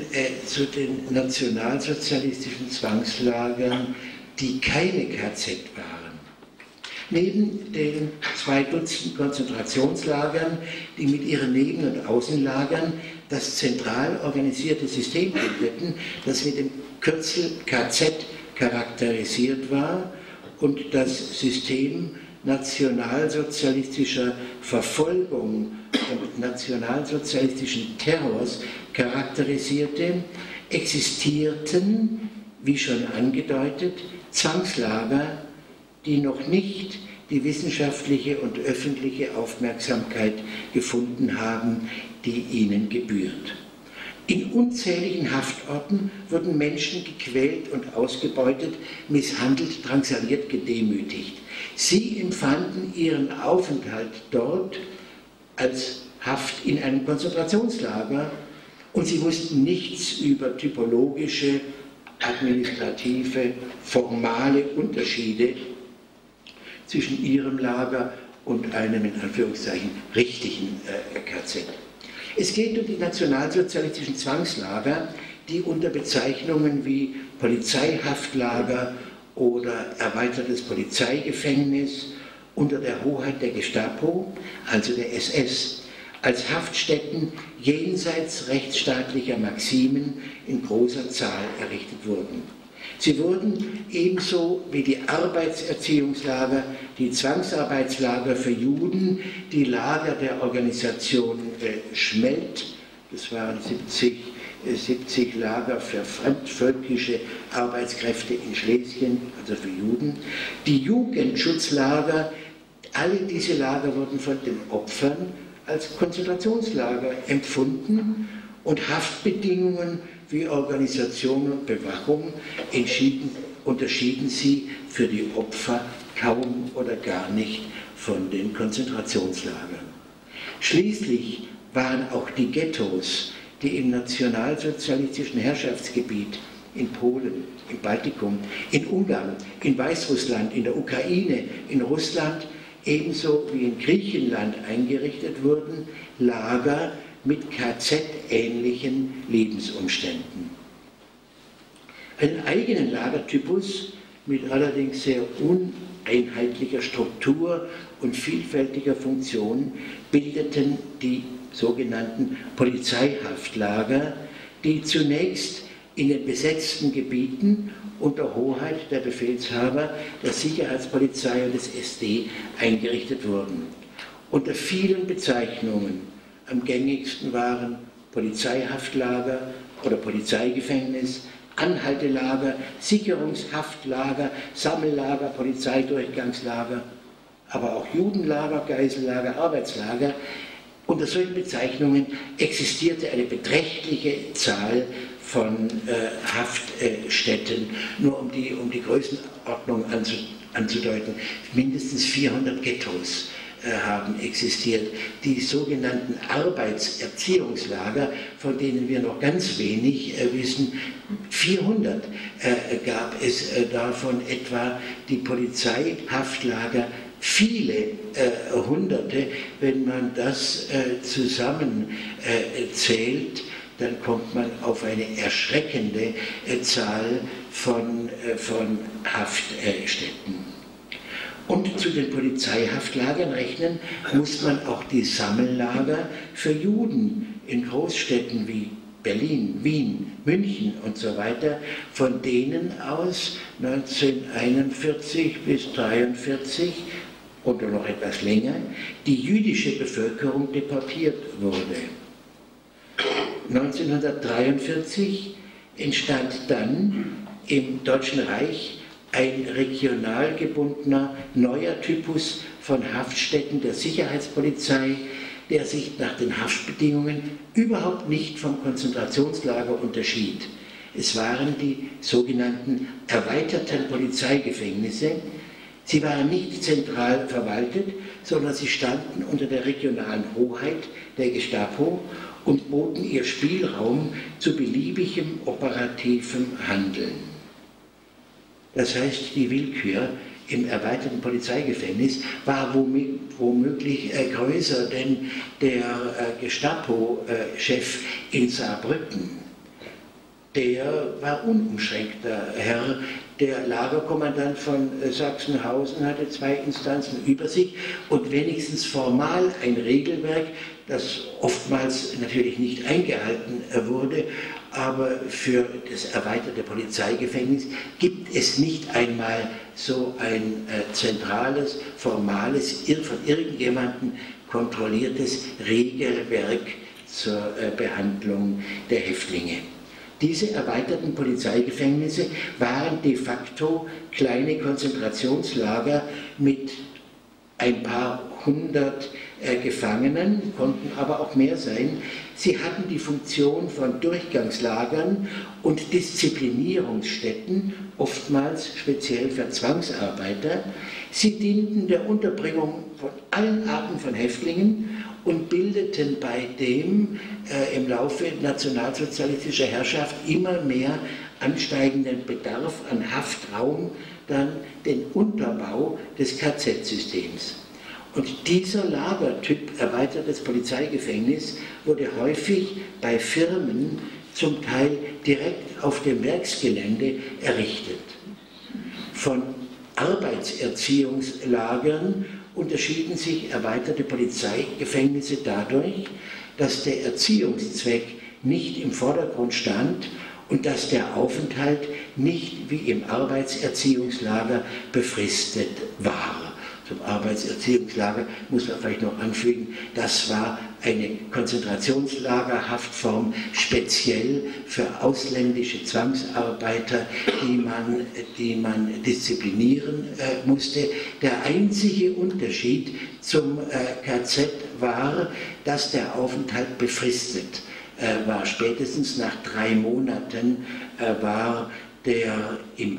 nationalsozialistischen Zwangslagern, die keine KZ waren. Neben den 2 Dutzend Konzentrationslagern, die mit ihren Neben- und Außenlagern das zentral organisierte System bildeten, das mit dem Kürzel KZ charakterisiert war und das System nationalsozialistischer Verfolgung und nationalsozialistischen Terrors charakterisierte, existierten, wie schon angedeutet, Zwangslager, die noch nicht die wissenschaftliche und öffentliche Aufmerksamkeit gefunden haben, die ihnen gebührt. In unzähligen Haftorten wurden Menschen gequält und ausgebeutet, misshandelt, drangsaliert, gedemütigt. Sie empfanden ihren Aufenthalt dort als Haft in einem Konzentrationslager und sie wussten nichts über typologische, administrative, formale Unterschiede zwischen ihrem Lager und einem in Anführungszeichen richtigen KZ. Es geht um die nationalsozialistischen Zwangslager, die unter Bezeichnungen wie Polizeihaftlager oder erweitertes Polizeigefängnis unter der Hoheit der Gestapo, also der SS, als Haftstätten jenseits rechtsstaatlicher Maximen in großer Zahl errichtet wurden. Sie wurden ebenso wie die Arbeitserziehungslager, die Zwangsarbeitslager für Juden, die Lager der Organisation Schmelt, das waren 70 Lager für fremdvölkische Arbeitskräfte in Schlesien, also für Juden, die Jugendschutzlager, alle diese Lager wurden von den Opfern als Konzentrationslager empfunden und Haftbedingungen wie Organisation und Bewachung unterschieden sie für die Opfer kaum oder gar nicht von den Konzentrationslagern. Schließlich waren auch die Ghettos, die im nationalsozialistischen Herrschaftsgebiet in Polen, im Baltikum, in Ungarn, in Weißrussland, in der Ukraine, in Russland, ebenso wie in Griechenland eingerichtet wurden, Lager mit KZ-ähnlichen Lebensumständen. Einen eigenen Lagertypus mit allerdings sehr uneinheitlicher Struktur und vielfältiger Funktion bildeten die sogenannten Polizeihaftlager, die zunächst in den besetzten Gebieten unter Hoheit der Befehlshaber der Sicherheitspolizei und des SD eingerichtet wurden. Unter vielen Bezeichnungen. Am gängigsten waren Polizeihaftlager oder Polizeigefängnis, Anhaltelager, Sicherungshaftlager, Sammellager, Polizeidurchgangslager, aber auch Judenlager, Geisellager, Arbeitslager. Unter solchen Bezeichnungen existierte eine beträchtliche Zahl von Haftstätten, nur um die Größenordnung anzudeuten, mindestens 400 Ghettos haben existiert. Die sogenannten Arbeitserziehungslager, von denen wir noch ganz wenig wissen, 400 gab es davon etwa, die Polizeihaftlager viele Hunderte. Wenn man das zusammenzählt, dann kommt man auf eine erschreckende Zahl von Haftstätten. Und zu den Polizeihaftlagern rechnen muss man auch die Sammellager für Juden in Großstädten wie Berlin, Wien, München und so weiter, von denen aus 1941 bis 1943 oder noch etwas länger die jüdische Bevölkerung deportiert wurde. 1943 entstand dann im Deutschen Reich ein regional gebundener neuer Typus von Haftstätten der Sicherheitspolizei, der sich nach den Haftbedingungen überhaupt nicht vom Konzentrationslager unterschied. Es waren die sogenannten erweiterten Polizeigefängnisse. Sie waren nicht zentral verwaltet, sondern sie standen unter der regionalen Hoheit der Gestapo und boten ihr Spielraum zu beliebigem operativem Handeln. Das heißt, die Willkür im erweiterten Polizeigefängnis war womöglich größer, denn der Gestapo-Chef in Saarbrücken, der war unumschränkter Herr. Der Lagerkommandant von Sachsenhausen hatte 2 Instanzen über sich und wenigstens formal ein Regelwerk, das oftmals natürlich nicht eingehalten wurde, aber für das erweiterte Polizeigefängnis gibt es nicht einmal so ein zentrales, formales, von irgendjemandem kontrolliertes Regelwerk zur Behandlung der Häftlinge. Diese erweiterten Polizeigefängnisse waren de facto kleine Konzentrationslager mit ein paar hundert Gefangenen, konnten aber auch mehr sein. Sie hatten die Funktion von Durchgangslagern und Disziplinierungsstätten, oftmals speziell für Zwangsarbeiter. Sie dienten der Unterbringung von allen Arten von Häftlingen und bildeten bei dem im Laufe nationalsozialistischer Herrschaft immer mehr ansteigenden Bedarf an Haftraum dann den Unterbau des KZ-Systems. Und dieser Lagertyp erweitertes Polizeigefängnis wurde häufig bei Firmen zum Teil direkt auf dem Werksgelände errichtet. Von Arbeitserziehungslagern unterschieden sich erweiterte Polizeigefängnisse dadurch, dass der Erziehungszweck nicht im Vordergrund stand und dass der Aufenthalt nicht wie im Arbeitserziehungslager befristet war. Zum Arbeitserziehungslager muss man vielleicht noch anfügen, das war eine Konzentrationslagerhaftform speziell für ausländische Zwangsarbeiter, die man disziplinieren musste. Der einzige Unterschied zum KZ war, dass der Aufenthalt befristet war. Spätestens nach 3 Monaten war der im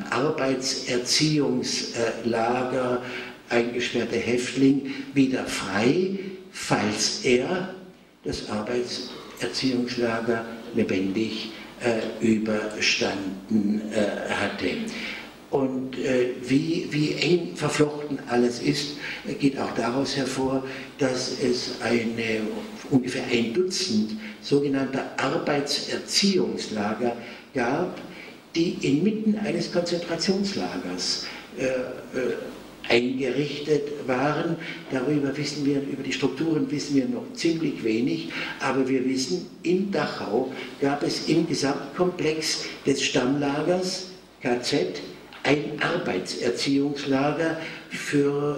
Arbeitserziehungslager eingesperrte Häftling wieder frei, falls er das Arbeitserziehungslager lebendig überstanden hatte. Und wie eng verflochten alles ist, geht auch daraus hervor, dass es ungefähr 1 Dutzend sogenannter Arbeitserziehungslager gab, die inmitten eines Konzentrationslagers eingerichtet waren. Über die Strukturen wissen wir noch ziemlich wenig, aber wir wissen, in Dachau gab es im Gesamtkomplex des Stammlagers KZ ein Arbeitserziehungslager für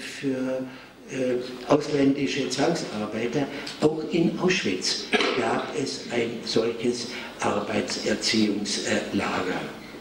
ausländische Zwangsarbeiter. Auch in Auschwitz gab es ein solches Arbeitserziehungslager.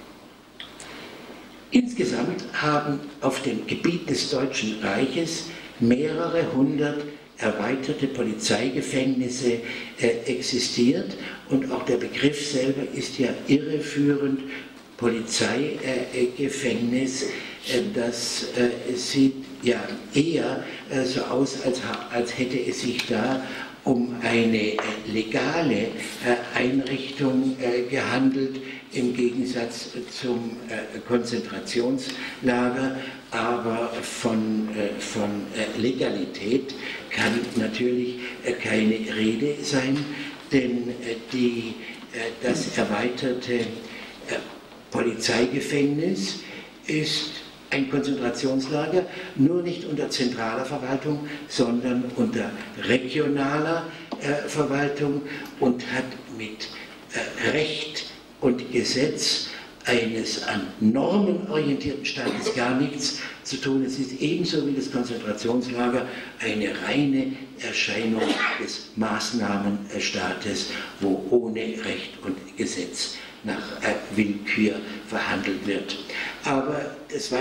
Insgesamt haben auf dem Gebiet des Deutschen Reiches mehrere hundert erweiterte Polizeigefängnisse existiert und auch der Begriff selber ist ja irreführend. Polizeigefängnis, das sieht ja eher so aus, als hätte es sich da um eine legale Einrichtung gehandelt, im Gegensatz zum Konzentrationslager, aber von Legalität kann natürlich keine Rede sein, denn das erweiterte Polizeigefängnis ist ein Konzentrationslager, nur nicht unter zentraler Verwaltung, sondern unter regionaler Verwaltung und hat mit Recht und Gesetz eines an Normen orientierten Staates gar nichts zu tun. Es ist ebenso wie das Konzentrationslager eine reine Erscheinung des Maßnahmenstaates, wo ohne Recht und Gesetz nach Willkür verhandelt wird. Aber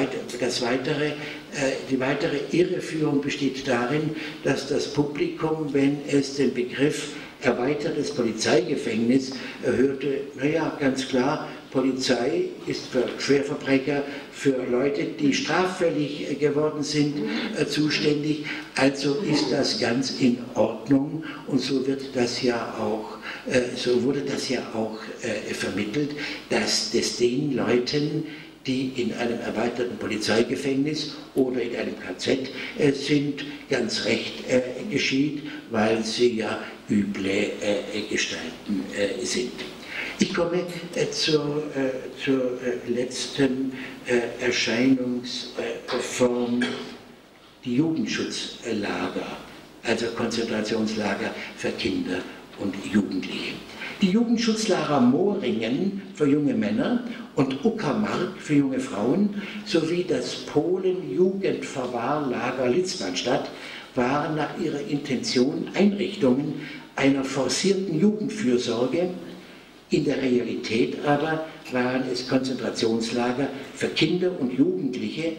die weitere Irreführung besteht darin, dass das Publikum, wenn es den Begriff erweitertes Polizeigefängnis hörte, naja, ganz klar, Polizei ist für Schwerverbrecher, für Leute, die straffällig geworden sind, zuständig. Also ist das ganz in Ordnung und so wird das ja auch, so wurde das ja auch vermittelt, dass das den Leuten, die in einem erweiterten Polizeigefängnis oder in einem KZ sind, ganz recht geschieht, weil sie ja üble Gestalten sind. Ich komme zur letzten Erscheinungsform, die Jugendschutzlager, also Konzentrationslager für Kinder und Jugendliche. Die Jugendschutzlager Moringen für junge Männer und Uckermark für junge Frauen sowie das Polen-Jugendverwahrlager Litzmannstadt waren nach ihrer Intention Einrichtungen einer forcierten Jugendfürsorge. In der Realität aber waren es Konzentrationslager für Kinder und Jugendliche,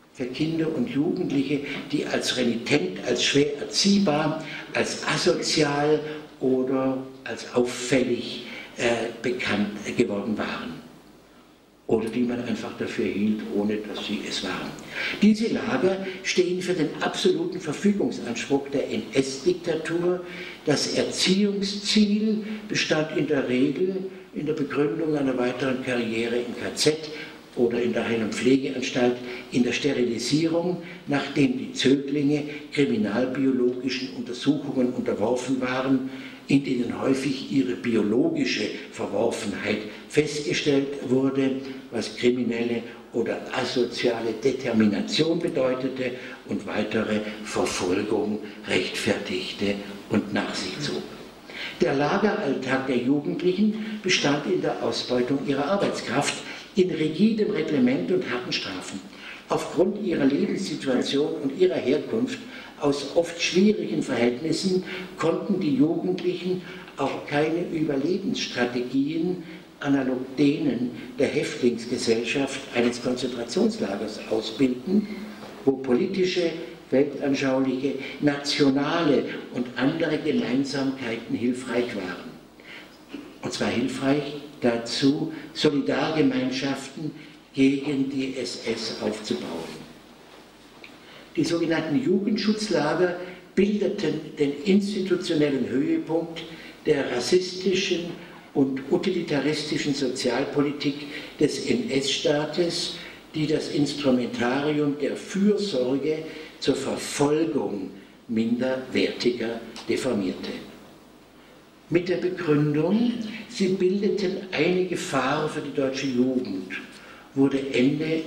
die als renitent, als schwer erziehbar, als asozial oder als auffällig bekannt geworden waren. Oder die man einfach dafür hielt, ohne dass sie es waren. Diese Lager stehen für den absoluten Verfügungsanspruch der NS-Diktatur. Das Erziehungsziel bestand in der Regel in der Begründung einer weiteren Karriere im KZ oder in der Heil- und Pflegeanstalt, in der Sterilisierung, nachdem die Zöglinge kriminalbiologischen Untersuchungen unterworfen waren, in denen häufig ihre biologische Verworfenheit festgestellt wurde, was kriminelle oder asoziale Determination bedeutete und weitere Verfolgung rechtfertigte und nach sich zog. Der Lageralltag der Jugendlichen bestand in der Ausbeutung ihrer Arbeitskraft, in rigidem Reglement und harten Strafen. Aufgrund ihrer Lebenssituation und ihrer Herkunft aus oft schwierigen Verhältnissen konnten die Jugendlichen auch keine Überlebensstrategien analog denen der Häftlingsgesellschaft eines Konzentrationslagers ausbilden, wo politische, weltanschauliche, nationale und andere Gemeinsamkeiten hilfreich waren. Und zwar hilfreich dazu, Solidargemeinschaften gegen die SS aufzubauen. Die sogenannten Jugendschutzlager bildeten den institutionellen Höhepunkt der rassistischen und utilitaristischen Sozialpolitik des NS-Staates, die das Instrumentarium der Fürsorge zur Verfolgung Minderwertiger deformierte. Mit der Begründung, sie bildeten eine Gefahr für die deutsche Jugend, wurde Ende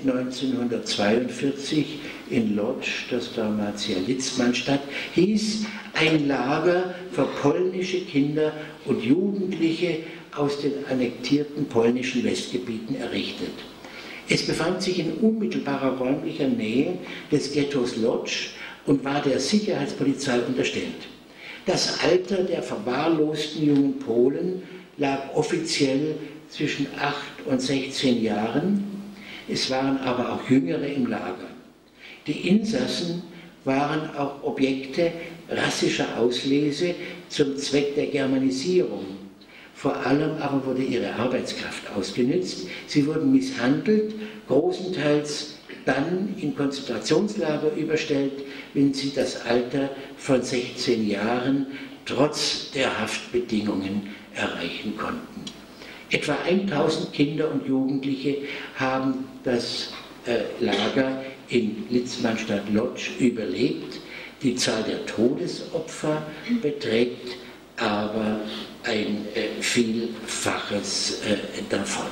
1942 in Lodz, das damals ja Litzmannstadt hieß, ein Lager für polnische Kinder und Jugendliche aus den annektierten polnischen Westgebieten errichtet. Es befand sich in unmittelbarer räumlicher Nähe des Ghettos Lodz und war der Sicherheitspolizei unterstellt. Das Alter der verwahrlosten jungen Polen lag offiziell zwischen 8 und 16 Jahren. Es waren aber auch Jüngere im Lager. Die Insassen waren auch Objekte rassischer Auslese zum Zweck der Germanisierung. vor allem aber wurde ihre Arbeitskraft ausgenützt. Sie wurden misshandelt, großenteils dann in Konzentrationslager überstellt, wenn sie das Alter von 16 Jahren trotz der Haftbedingungen erreichen konnten. Etwa 1000 Kinder und Jugendliche haben das Lager in Litzmannstadt-Lodz überlebt. Die Zahl der Todesopfer beträgt aber ein Vielfaches davon.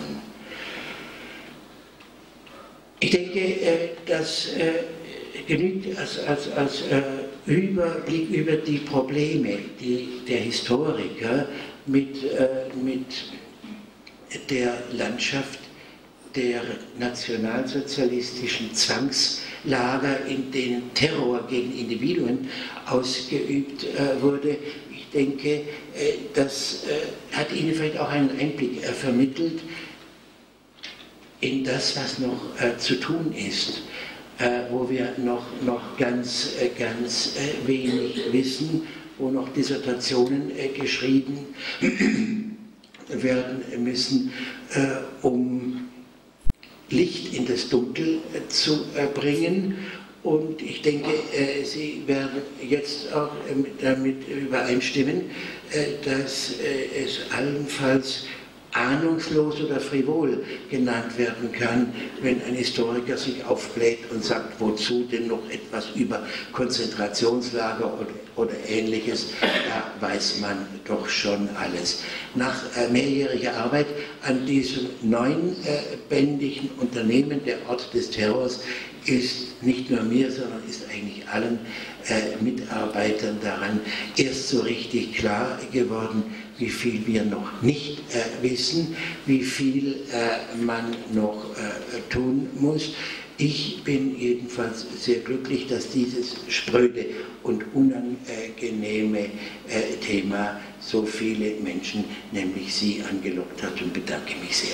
Ich denke, das genügt als Überblick über die Probleme, die der Historiker mit der Landschaft der nationalsozialistischen Zwangslager, in denen Terror gegen Individuen ausgeübt wurde. Ich denke, das hat Ihnen vielleicht auch einen Einblick vermittelt in das, was noch zu tun ist, wo wir noch ganz wenig wissen, wo noch Dissertationen geschrieben werden müssen, um Licht in das Dunkel zu bringen. Und ich denke, Sie werden jetzt auch damit übereinstimmen, dass es allenfalls ahnungslos oder frivol genannt werden kann, wenn ein Historiker sich aufbläht und sagt, wozu denn noch etwas über Konzentrationslager oder Ähnliches, da weiß man doch schon alles. Nach mehrjähriger Arbeit an diesem neunbändigen Unternehmen, der Ort des Terrors, ist nicht nur mir, sondern ist eigentlich allen Mitarbeitern daran erst so richtig klar geworden, wie viel wir noch nicht wissen, wie viel man noch tun muss. Ich bin jedenfalls sehr glücklich, dass dieses spröde und unangenehme Thema so viele Menschen, nämlich Sie, angelockt hat, und bedanke mich sehr.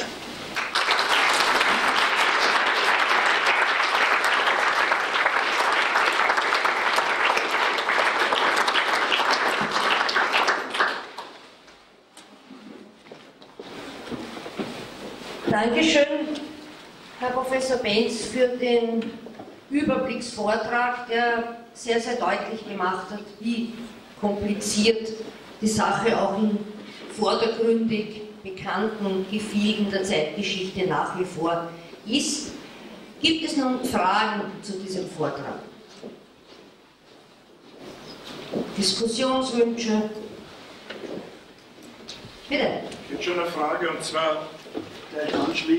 Dankeschön, Herr Professor Benz, für den Überblicksvortrag, der sehr, sehr deutlich gemacht hat, wie kompliziert die Sache auch in vordergründig bekannten Gefilden der Zeitgeschichte nach wie vor ist. Gibt es nun Fragen zu diesem Vortrag? Diskussionswünsche? Bitte. Ich hätte schon eine Frage, und zwar gleich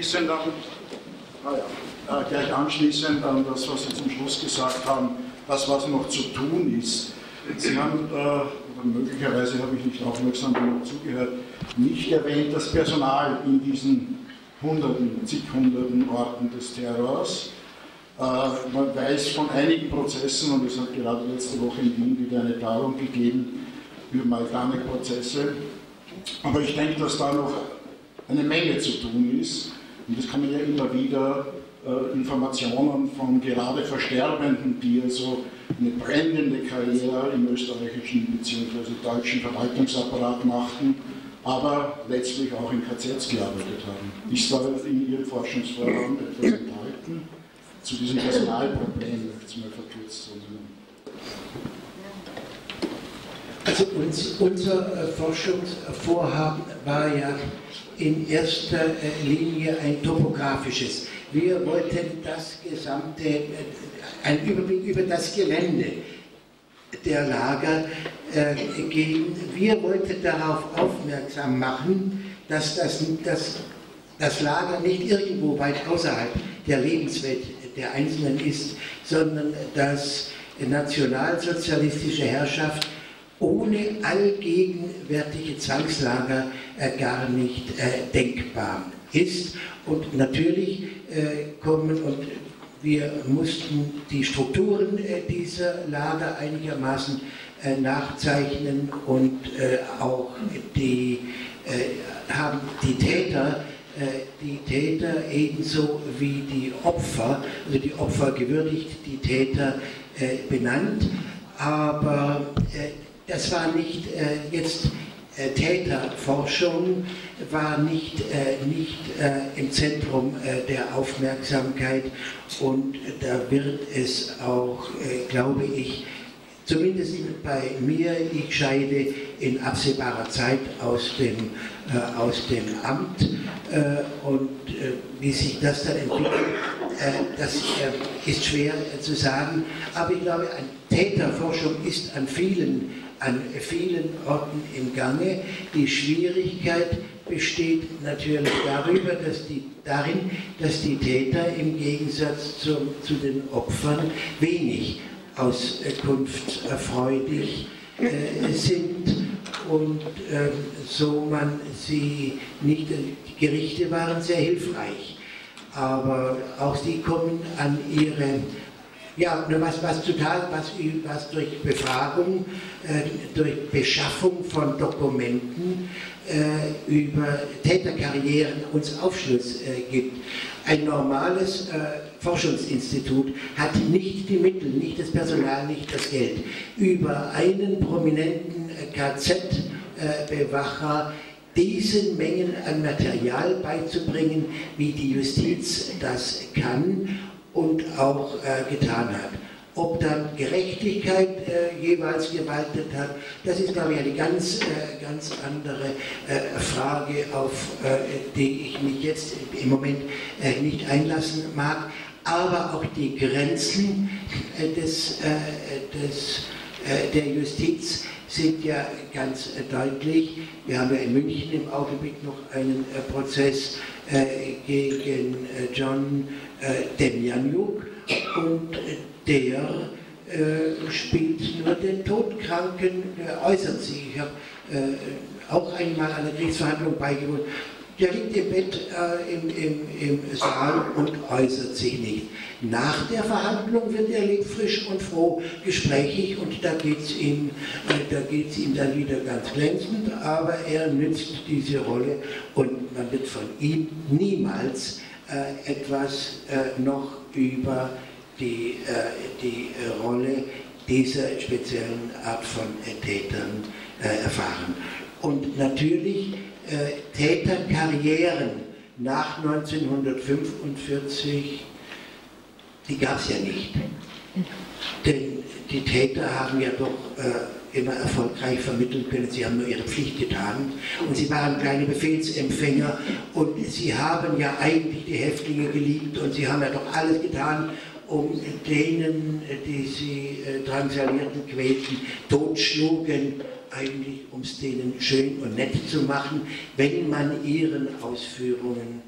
anschließend an das, was Sie zum Schluss gesagt haben, was noch zu tun ist. Sie haben, oder möglicherweise habe ich nicht aufmerksam genug zugehört, nicht erwähnt das Personal in diesen zig-hunderten Orten des Terrors. Man weiß von einigen Prozessen, und es hat gerade letzte Woche in Wien wieder eine Tagung gegeben über Majdanek-Prozesse, aber ich denke, dass da noch eine Menge zu tun ist, und das kann man ja immer wieder Informationen von gerade Versterbenden, die also eine brennende Karriere im österreichischen bzw. deutschen Verwaltungsapparat machten, aber letztlich auch in KZs gearbeitet haben. Ist da in Ihrem Forschungsvorhaben etwas enthalten zu diesem Personalproblem, jetzt mal verkürzt zu nennen? Also unser Forschungsvorhaben war ja in erster Linie ein topografisches. Wir wollten einen Überblick über das Gelände der Lager geben. Wir wollten darauf aufmerksam machen, dass das Lager nicht irgendwo weit außerhalb der Lebenswelt der Einzelnen ist, sondern dass nationalsozialistische Herrschaft ohne allgegenwärtige Zwangslager gar nicht denkbar ist. Und natürlich wir mussten die Strukturen dieser Lager einigermaßen nachzeichnen und auch haben die Täter ebenso wie die Opfer, also die Opfer gewürdigt, die Täter benannt, aber das war nicht jetzt Täterforschung war nicht im Zentrum der Aufmerksamkeit, und da wird es auch, glaube ich, zumindest bei mir, ich scheide in absehbarer Zeit aus dem Amt, und wie sich das dann entwickelt, das ist schwer zu sagen, aber ich glaube, Täterforschung ist an vielen Orten im Gange. Die Schwierigkeit besteht natürlich darin, dass die Täter im Gegensatz zu den Opfern wenig auskunftsfreudig sind und so man sie nicht, die Gerichte waren sehr hilfreich, aber auch sie kommen an ihre, ja, was durch Befragung, durch Beschaffung von Dokumenten über Täterkarrieren uns Aufschluss gibt. Ein normales Forschungsinstitut hat nicht die Mittel, nicht das Personal, nicht das Geld, über einen prominenten KZ-Bewacher diesen Mengen an Material beizubringen, wie die Justiz das kann und auch getan hat. Ob dann Gerechtigkeit jeweils gewaltet hat, das ist, glaube ich, eine ganz andere Frage, auf die ich mich jetzt im Moment nicht einlassen mag. Aber auch die Grenzen der Justiz sind ja ganz deutlich. Wir haben ja in München im Augenblick noch einen Prozess gegen John Demjanjuk, und der spielt nur den Todkranken, äußert sich. Ich habe auch einmal an der Kriegsverhandlung beigewohnt. Der liegt im Bett im Saal und äußert sich nicht. Nach der Verhandlung wird er frisch und froh gesprächig, und da geht es ihm dann wieder ganz glänzend, aber er nützt diese Rolle und man wird von ihm niemals etwas noch über die Rolle dieser speziellen Art von Tätern erfahren. Und natürlich Täterkarrieren nach 1945, die gab es ja nicht. Denn die Täter haben ja doch immer erfolgreich vermitteln können, sie haben nur ihre Pflicht getan und sie waren kleine Befehlsempfänger und sie haben ja eigentlich die Häftlinge geliebt und sie haben ja doch alles getan, um denen, die sie drangsalierten, quälten, totschlugen, eigentlich um es denen schön und nett zu machen, wenn man ihren Ausführungen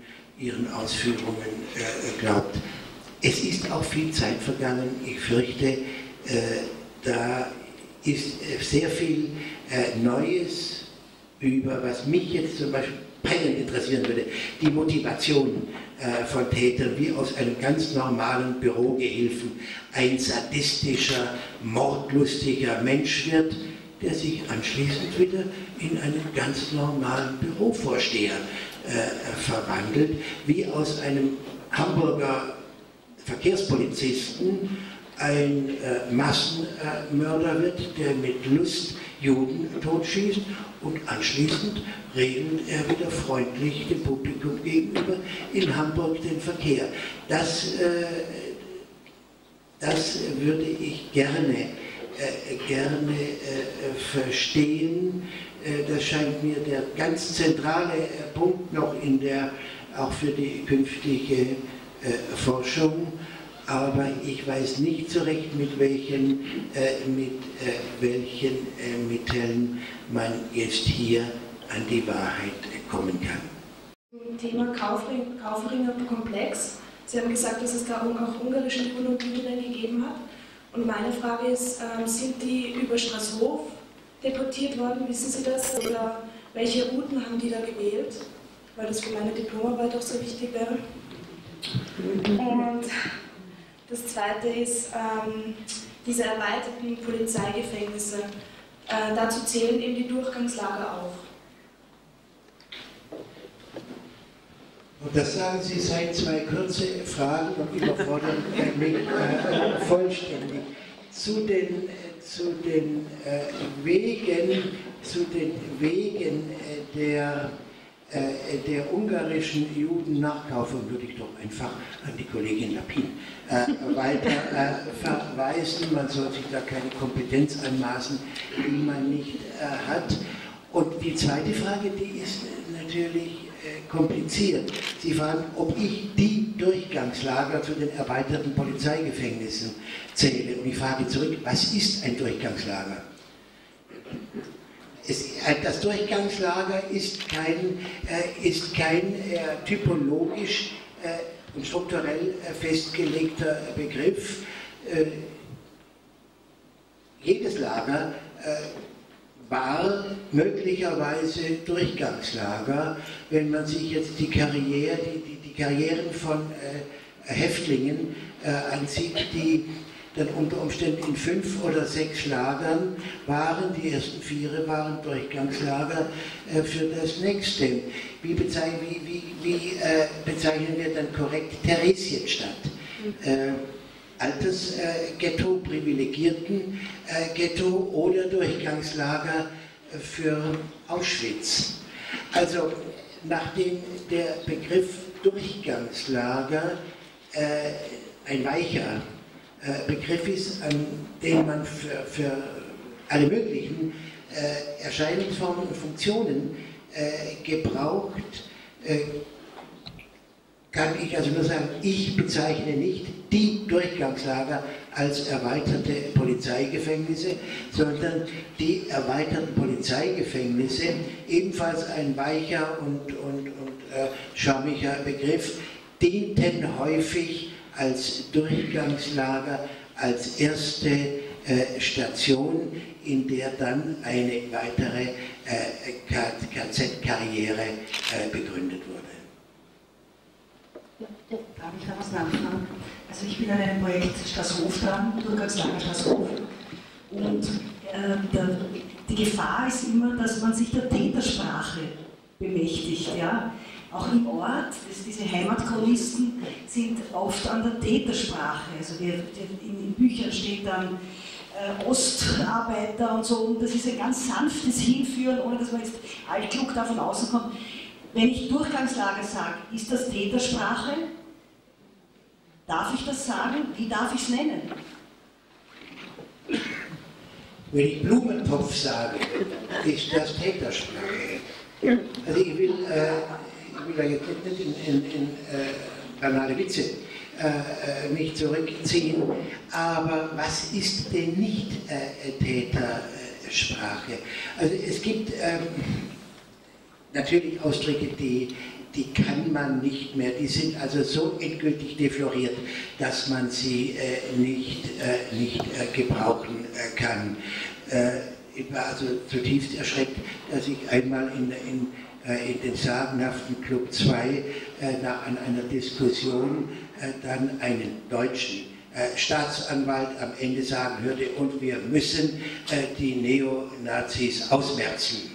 glaubt. Es ist auch viel Zeit vergangen, ich fürchte, da ist sehr viel Neues über, was mich jetzt zum Beispiel brennend interessieren würde, die Motivation von Tätern, wie aus einem ganz normalen Bürogehilfen ein sadistischer, mordlustiger Mensch wird, der sich anschließend wieder in einen ganz normalen Bürovorsteher verwandelt, wie aus einem Hamburger Verkehrspolizisten ein Massenmörder wird, der mit Lust Juden totschießt, und anschließend regelt er wieder freundlich dem Publikum gegenüber in Hamburg den Verkehr. Das würde ich gerne verstehen. Das scheint mir der ganz zentrale Punkt noch auch für die künftige Forschung. Aber ich weiß nicht so recht, mit welchen Mitteln man jetzt hier an die Wahrheit kommen kann. Thema Kaufringer Komplex. Sie haben gesagt, dass es da auch ungarische Juden und Jüdinnen gegeben hat. Und meine Frage ist, sind die über Straßhof deportiert worden? Wissen Sie das? Oder welche Routen haben die da gewählt? Weil das für meine Diplomarbeit auch so wichtig wäre. Und das Zweite ist, diese erweiterten Polizeigefängnisse. Dazu zählen eben die Durchgangslager auch. Und das sagen Sie, seien zwei kurze Fragen und überfordern mich vollständig. Zu den Wegen zu den Wegen der ungarischen Juden nachkaufen, würde ich doch einfach an die Kollegin Lapin weiter verweisen. Man soll sich da keine Kompetenz anmaßen, die man nicht hat. Und die zweite Frage, die ist natürlich kompliziert. Sie fragen, ob ich die Durchgangslager zu den erweiterten Polizeigefängnissen zähle. Und ich frage zurück, was ist ein Durchgangslager? Das Durchgangslager ist kein typologisch und strukturell festgelegter Begriff. Jedes Lager war möglicherweise Durchgangslager, wenn man sich jetzt die Karrieren von Häftlingen ansieht, die dann unter Umständen in 5 oder 6 Lagern waren. Die ersten 4 waren Durchgangslager für das nächste. Wie bezeichnen wir dann korrekt Theresienstadt? Altersghetto, Privilegierten-Ghetto oder Durchgangslager für Auschwitz. Also nachdem der Begriff Durchgangslager ein weicher Begriff ist, an den man für alle möglichen Erscheinungsformen und Funktionen gebraucht, kann ich also nur sagen, ich bezeichne nicht die Durchgangslager als erweiterte Polizeigefängnisse, sondern die erweiterten Polizeigefängnisse, ebenfalls ein weicher und schammiger Begriff, dienten häufig als Durchgangslager, als erste Station, in der dann eine weitere KZ-Karriere begründet wurde. Darf ich da was nachfragen? Also ich bin an einem Projekt Straßhof dran, Durchgangslager Straßhof. Und die Gefahr ist immer, dass man sich der Tätersprache bemächtigt. Ja? Auch im Ort, diese Heimatchronisten sind oft an der Tätersprache. Also in Büchern steht dann Ostarbeiter und so, und das ist ein ganz sanftes Hinführen, ohne dass man jetzt altklug da von außen kommt. Wenn ich Durchgangslager sage, ist das Tätersprache? Darf ich das sagen? Wie darf ich es nennen? Wenn ich Blumentopf sage, ist das Tätersprache. Also ich will da jetzt nicht in banale Witze mich zurückziehen, aber was ist denn nicht Tätersprache? Also es gibt natürlich Ausdrücke, die kann man nicht mehr, die sind also so endgültig defloriert, dass man sie nicht gebrauchen kann. Ich war also zutiefst erschreckt, dass ich einmal in den sagenhaften Club 2 an einer Diskussion dann einen deutschen Staatsanwalt am Ende sagen hörte, und wir müssen die Neonazis ausmerzen.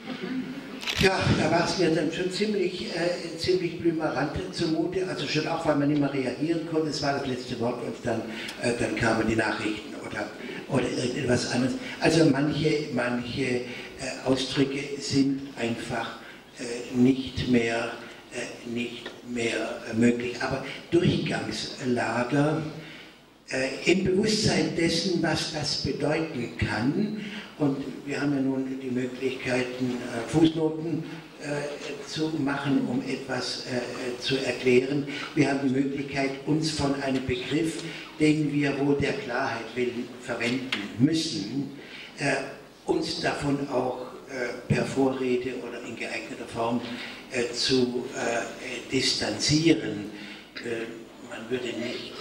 Ja, da war es mir dann schon ziemlich blümerant zumute, also schon auch, weil man nicht mehr reagieren konnte, es war das letzte Wort und dann kamen die Nachrichten oder irgendetwas anderes. Also manche Ausdrücke sind einfach nicht mehr möglich. Aber Durchgangslager im Bewusstsein dessen, was das bedeuten kann, und wir haben ja nun die Möglichkeiten, Fußnoten zu machen, um etwas zu erklären. Wir haben die Möglichkeit, uns von einem Begriff, den wir wohl der Klarheit willen verwenden müssen, uns davon auch per Vorrede oder in geeigneter Form zu distanzieren. Man würde nicht,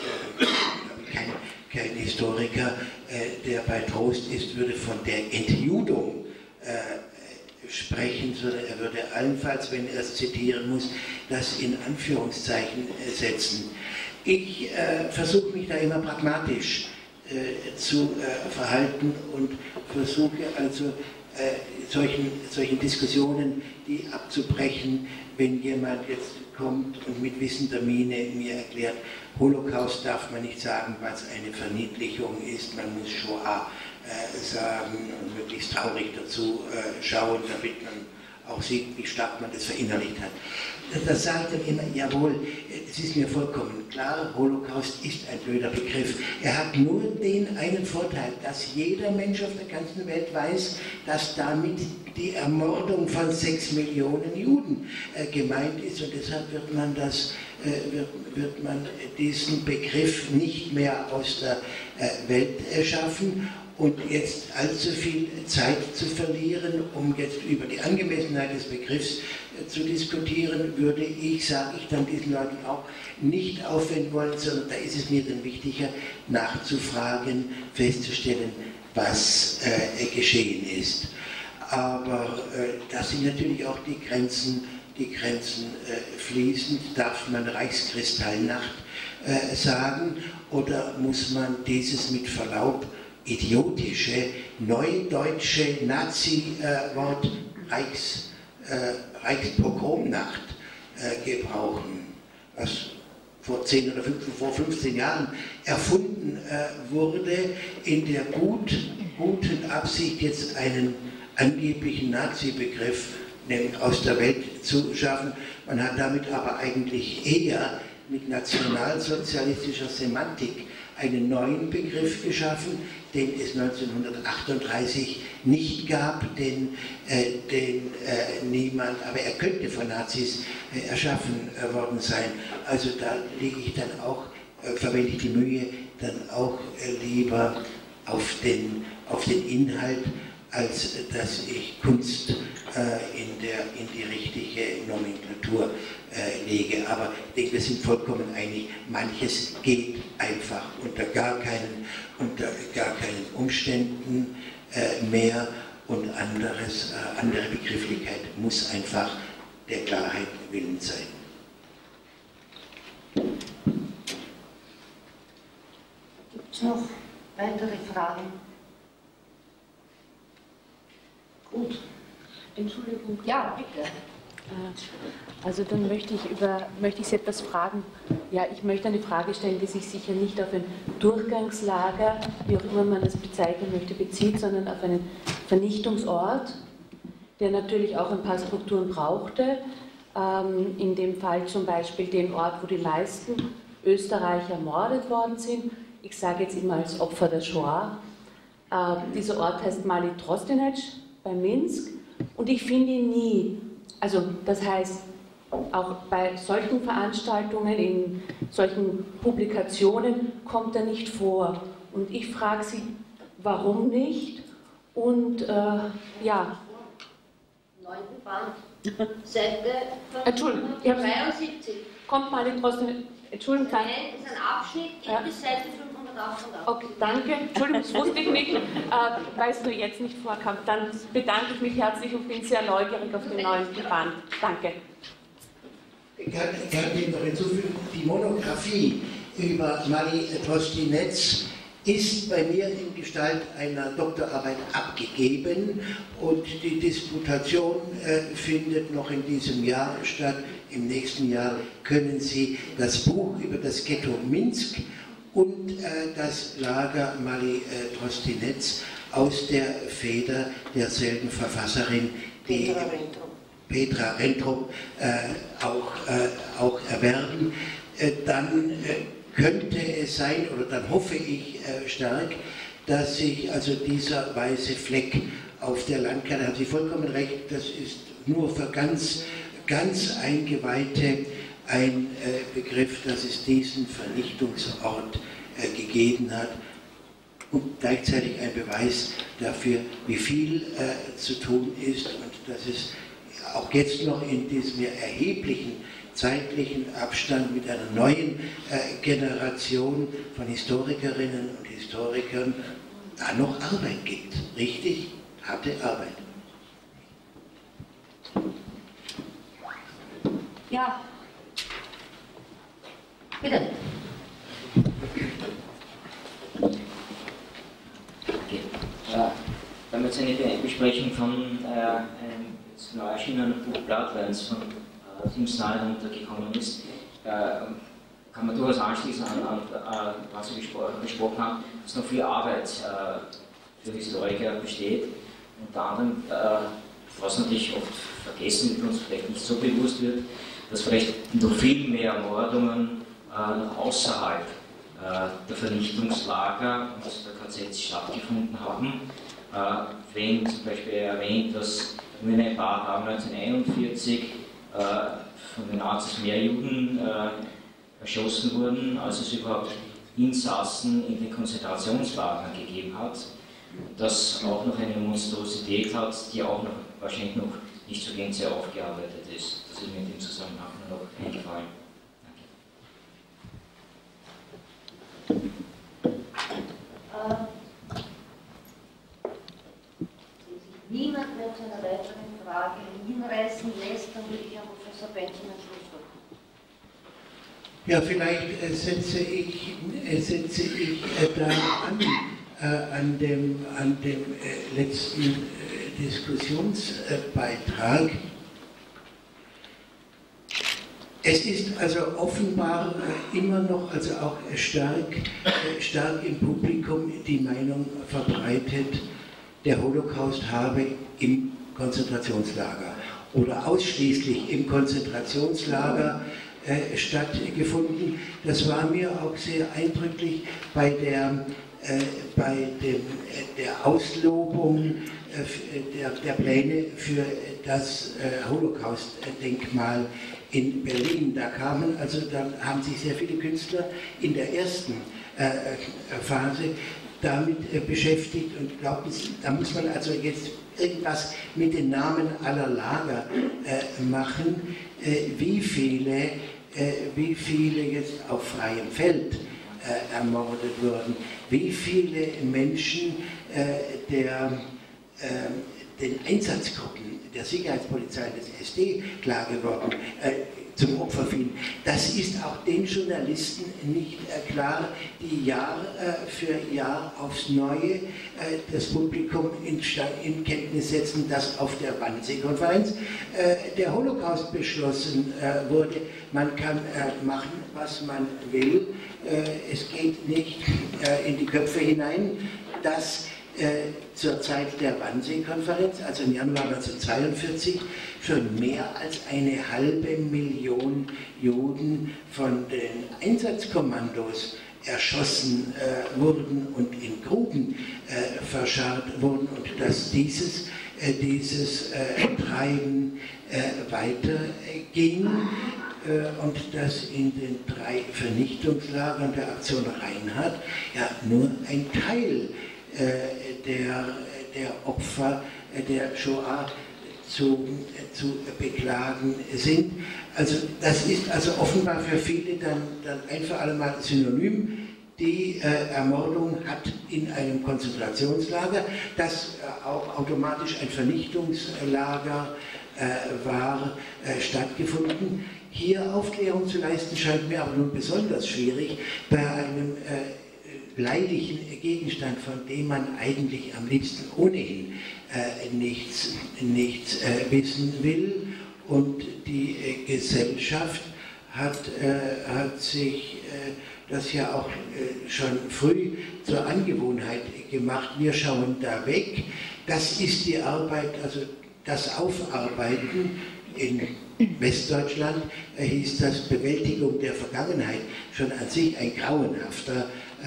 kein Historiker, der bei Trost ist, würde von der Entjudung sprechen, sondern er würde allenfalls, wenn er es zitieren muss, das in Anführungszeichen setzen. Ich versuche mich da immer pragmatisch zu verhalten und versuche also solchen Diskussionen, die abzubrechen, wenn jemand jetzt kommt und mit wissender Miene mir erklärt, Holocaust darf man nicht sagen, weil es eine Verniedlichung ist, man muss Shoah sagen und möglichst traurig dazu schauen, damit man auch sieht, wie stark man das verinnerlicht hat. Das sagt dann immer, jawohl, es ist mir vollkommen klar, Holocaust ist ein blöder Begriff. Er hat nur den einen Vorteil, dass jeder Mensch auf der ganzen Welt weiß, dass damit die Ermordung von 6 Millionen Juden gemeint ist, und deshalb wird man diesen Begriff nicht mehr aus der Welt schaffen. Und jetzt allzu viel Zeit zu verlieren, um jetzt über die Angemessenheit des Begriffs zu diskutieren, würde ich, sage ich dann diesen Leuten auch, nicht aufwenden wollen, sondern da ist es mir dann wichtiger, nachzufragen, festzustellen, was geschehen ist. Aber da sind natürlich auch die Grenzen fließend. Darf man Reichskristallnacht sagen, oder muss man dieses mit Verlaub idiotische, neudeutsche Nazi-Wort Reichspogromnacht gebrauchen, was vor 10 oder 15 Jahren erfunden wurde, in der guten Absicht, jetzt einen angeblichen Nazi-Begriff aus der Welt zu schaffen. Man hat damit aber eigentlich eher mit nationalsozialistischer Semantik einen neuen Begriff geschaffen, den es 1938 nicht gab, den niemand, aber er könnte von Nazis erschaffen worden sein. Also da lege ich dann auch, verwende ich die Mühe dann auch lieber auf den Inhalt, als dass ich Kunst in die richtige Nomenklatur lege. Aber ich denke, wir sind vollkommen einig, manches geht einfach unter gar keinen Umständen mehr, und andere Begrifflichkeit muss einfach der Klarheit willen sein. Gibt es noch weitere Fragen? Gut. Entschuldigung. Ja, bitte. Also dann möchte ich Sie etwas fragen. Ja, ich möchte eine Frage stellen, die sich sicher nicht auf ein Durchgangslager, wie auch immer man es bezeichnen möchte, bezieht, sondern auf einen Vernichtungsort, der natürlich auch ein paar Strukturen brauchte. In dem Fall zum Beispiel den Ort, wo die meisten Österreicher ermordet worden sind. Ich sage jetzt immer als Opfer der Shoah. Dieser Ort heißt Mali Trostinec bei Minsk, und ich finde ihn nie. Also das heißt, auch bei solchen Veranstaltungen, in solchen Publikationen kommt er nicht vor. Und ich frage Sie, warum nicht? Und ja. 9. Band, Seite Entschuldigung, 73. Kommt mal trotzdem. Entschuldigung, Nein, ist ein Abschnitt, geht bis Seite 588. Okay, danke. Entschuldigung, das wusste ich nicht, weil es nur jetzt nicht vorkam. Dann bedanke ich mich herzlich und bin sehr neugierig auf den 9. Band. Danke. Ich kann dem noch hinzufügen, die Monographie über Mali Trostinec ist bei mir in Gestalt einer Doktorarbeit abgegeben, und die Disputation findet noch in diesem Jahr statt. Im nächsten Jahr können Sie das Buch über das Ghetto Minsk und das Lager Mali Trostinec aus der Feder derselben Verfasserin, die Petra Rentrup, auch erwerben. Dann könnte es sein, oder dann hoffe ich stark, dass sich also dieser weiße Fleck auf der Landkarte, haben Sie vollkommen recht, das ist nur für ganz Eingeweihte ein Begriff, dass es diesen Vernichtungsort gegeben hat, und gleichzeitig ein Beweis dafür, wie viel zu tun ist, und dass es auch jetzt noch in diesem erheblichen zeitlichen Abstand mit einer neuen Generation von Historikerinnen und Historikern da noch Arbeit gibt. Richtig harte Arbeit. Ja, bitte. Wir haben jetzt eine Besprechung von einem neu erschienenen Buch Bloodlines von Tim Snyder untergekommen ist. Kann man durchaus anschließen an was Sie besprochen haben, dass noch viel Arbeit für Historiker besteht. Unter anderem, was natürlich oft vergessen wird und uns vielleicht nicht so bewusst wird, dass vielleicht noch viel mehr Ermordungen außerhalb der Vernichtungslager und der KZs stattgefunden haben. Wenn zum Beispiel erwähnt, dass nur in ein paar Tagen 1941 von den Nazis mehr Juden erschossen wurden, als es überhaupt Insassen in den Konzentrationslagern gegeben hat. Das auch noch eine Monstrosität hat, die auch noch wahrscheinlich noch nicht so gänzlich aufgearbeitet ist. Das ist mir in dem Zusammenhang noch eingefallen. Danke. Niemand mehr zu einer weiteren Frage hinreißen lässt, dann würde ich an Professor Benson ein Schlusswort. Ja, vielleicht setze ich da an dem letzten Diskussionsbeitrag. Es ist also offenbar immer noch, also auch stark im Publikum die Meinung verbreitet, der Holocaust habe im Konzentrationslager oder ausschließlich im Konzentrationslager stattgefunden. Das war mir auch sehr eindrücklich bei der Auslobung der Pläne für das Holocaust-Denkmal in Berlin. Da haben sich sehr viele Künstler in der ersten Phase damit beschäftigt und glaubten, da muss man also jetzt irgendwas mit den Namen aller Lager machen, wie viele jetzt auf freiem Feld ermordet wurden, wie viele Menschen den Einsatzgruppen der Sicherheitspolizei des SD klar geworden zum Opfer fielen. Das ist auch den Journalisten nicht klar, die Jahr für Jahr aufs Neue das Publikum in Kenntnis setzen, dass auf der Wannsee-Konferenz der Holocaust beschlossen wurde. Man kann machen, was man will. Es geht nicht in die Köpfe hinein, dass zur Zeit der Wannsee-Konferenz, also im Januar 1942, schon mehr als 500.000 Juden von den Einsatzkommandos erschossen wurden und in Gruben verscharrt wurden und dass dieses Treiben weiterging und dass in den 3 Vernichtungslagern der Aktion Reinhardt ja nur ein Teil der Opfer der Shoah zu beklagen sind. Also das ist also offenbar für viele dann ein für alle Mal synonym. Die Ermordung hat in einem Konzentrationslager, das auch automatisch ein Vernichtungslager war, stattgefunden. Hier Aufklärung zu leisten, scheint mir aber nun besonders schwierig bei einem leidigen Gegenstand, von dem man eigentlich am liebsten ohnehin nichts wissen will. Und die Gesellschaft hat sich das ja auch schon früh zur Angewohnheit gemacht. Wir schauen da weg. Das ist die Arbeit, also das Aufarbeiten in Westdeutschland hieß das Bewältigung der Vergangenheit schon an sich ein grauenhafter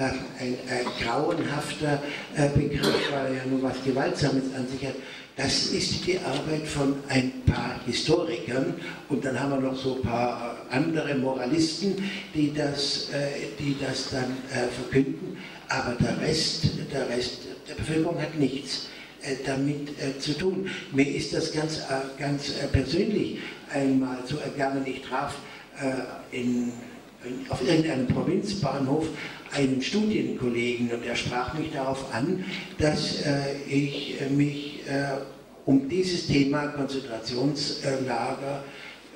Begriff, weil er ja nur was Gewaltsames an sich hat. Das ist die Arbeit von ein paar Historikern und dann haben wir noch so ein paar andere Moralisten, die das dann verkünden, aber der Rest der Bevölkerung hat nichts damit zu tun. Mir ist das ganz persönlich einmal so ergangen. Ich traf auf irgendeinem Provinzbahnhof einen Studienkollegen und er sprach mich darauf an, dass ich mich um dieses Thema Konzentrationslager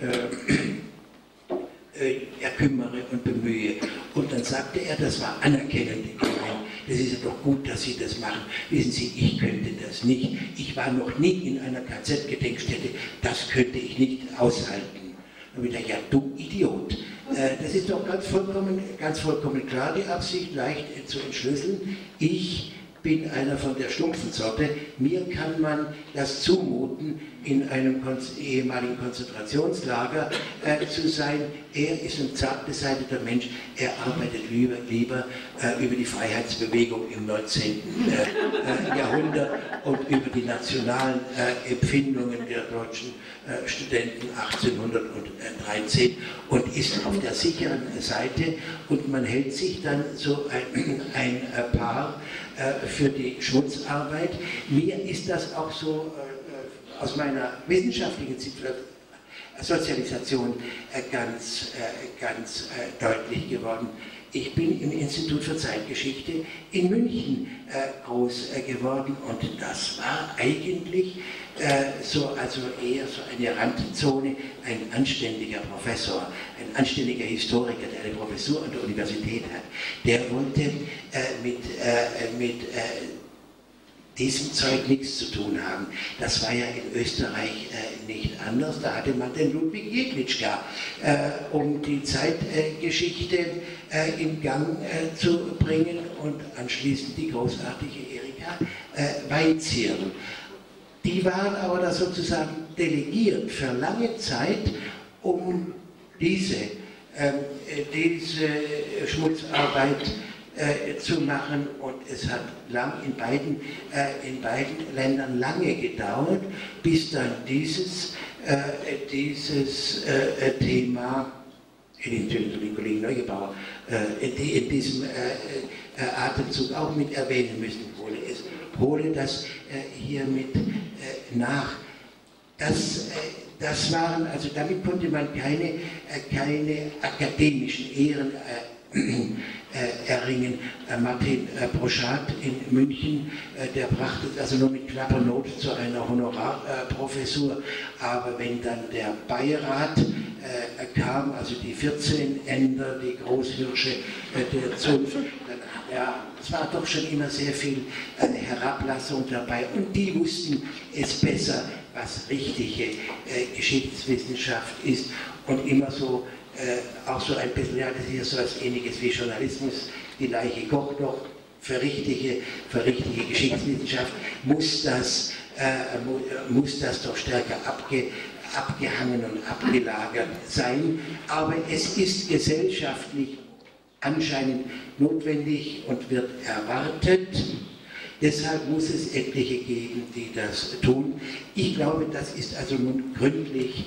kümmere und bemühe. Und dann sagte er, das war anerkennend gemeint. Das ist ja doch gut, dass Sie das machen. Wissen Sie, ich könnte das nicht. Ich war noch nie in einer KZ-Gedenkstätte. Das könnte ich nicht aushalten. Und ich dachte, ja, du Idiot. Das ist doch ganz vollkommen klar, die Absicht leicht zu entschlüsseln. Ich bin einer von der stumpfen Sorte. Mir kann man das zumuten, in einem ehemaligen Konzentrationslager zu sein. Er ist ein zart beseiteter Mensch. Er arbeitet lieber über die Freiheitsbewegung im 19. Jahrhundert und über die nationalen Empfindungen der deutschen Studenten 1813 und ist auf der sicheren Seite, und man hält sich dann so ein Paar für die Schmutzarbeit. Mir ist das auch so aus meiner wissenschaftlichen Sozialisation ganz deutlich geworden. Ich bin im Institut für Zeitgeschichte in München groß geworden, und das war eigentlich also eher so eine Randzone. Ein anständiger Professor, ein anständiger Historiker, der eine Professur an der Universität hat, der wollte mit diesem Zeug nichts zu tun haben. Das war ja in Österreich nicht anders. Da hatte man den Ludwig Jeglitschka, um die Zeitgeschichte in Gang zu bringen, und anschließend die großartige Erika Weizierl. Die waren aber da sozusagen delegiert für lange Zeit, um diese Schmutzarbeit zu machen, und es hat in beiden Ländern lange gedauert, bis dann dieses Thema in den Kollegen Neugebauer in diesem Atemzug auch mit erwähnen müssen. Hole das hier mit nach. Das waren, also damit konnte man keine akademischen Ehren erringen. Martin Broschat in München, der brachte es also nur mit knapper Not zu einer Honorarprofessur, aber wenn dann der Beirat kam, also die 14 Ender, die Großhirsche der Zunft, dann, ja, es war doch schon immer sehr viel Herablassung dabei, und die wussten es besser, was richtige Geschichtswissenschaft ist, und immer so auch so ein bisschen, ja, das ist ja so etwas Ähnliches wie Journalismus, die Leiche kocht noch. Für richtige Geschichtswissenschaft muss das doch stärker abgehangen und abgelagert sein, aber es ist gesellschaftlich anscheinend notwendig und wird erwartet. Deshalb muss es etliche geben, die das tun. Ich glaube, das ist also nun gründlich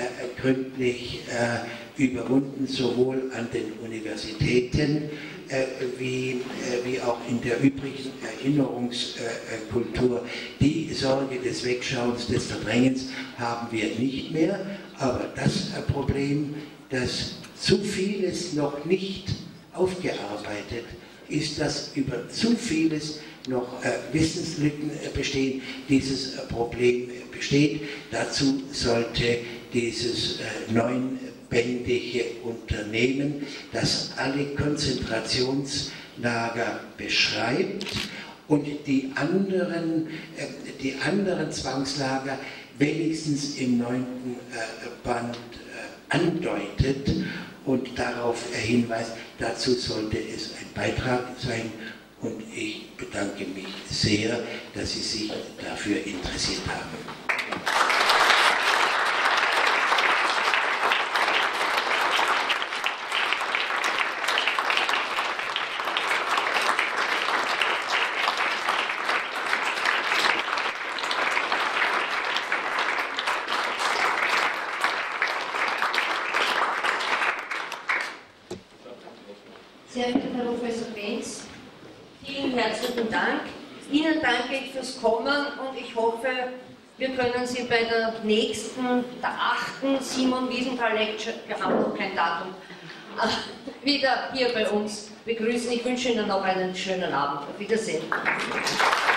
überwunden, sowohl an den Universitäten wie auch in der übrigen Erinnerungskultur. Die Sorge des Wegschauens, des Verdrängens haben wir nicht mehr, aber das Problem, dass zu vieles noch nicht aufgearbeitet ist, dass über zu vieles noch Wissenslücken bestehen, dieses Problem besteht. Dazu sollte dieses neunbändige Unternehmen, das alle Konzentrationslager beschreibt und die anderen Zwangslager wenigstens im 9. Band andeutet und darauf hinweist. Dazu sollte es ein Beitrag sein, und ich bedanke mich sehr, dass Sie sich dafür interessiert haben. Sehr geehrter Herr Professor Benz, vielen herzlichen Dank. Ihnen danke ich fürs Kommen, und ich hoffe, wir können Sie bei der nächsten, der 8. Simon Wiesenthal Lecture, wir haben noch kein Datum, wieder hier bei uns begrüßen. Ich wünsche Ihnen noch einen schönen Abend. Auf Wiedersehen.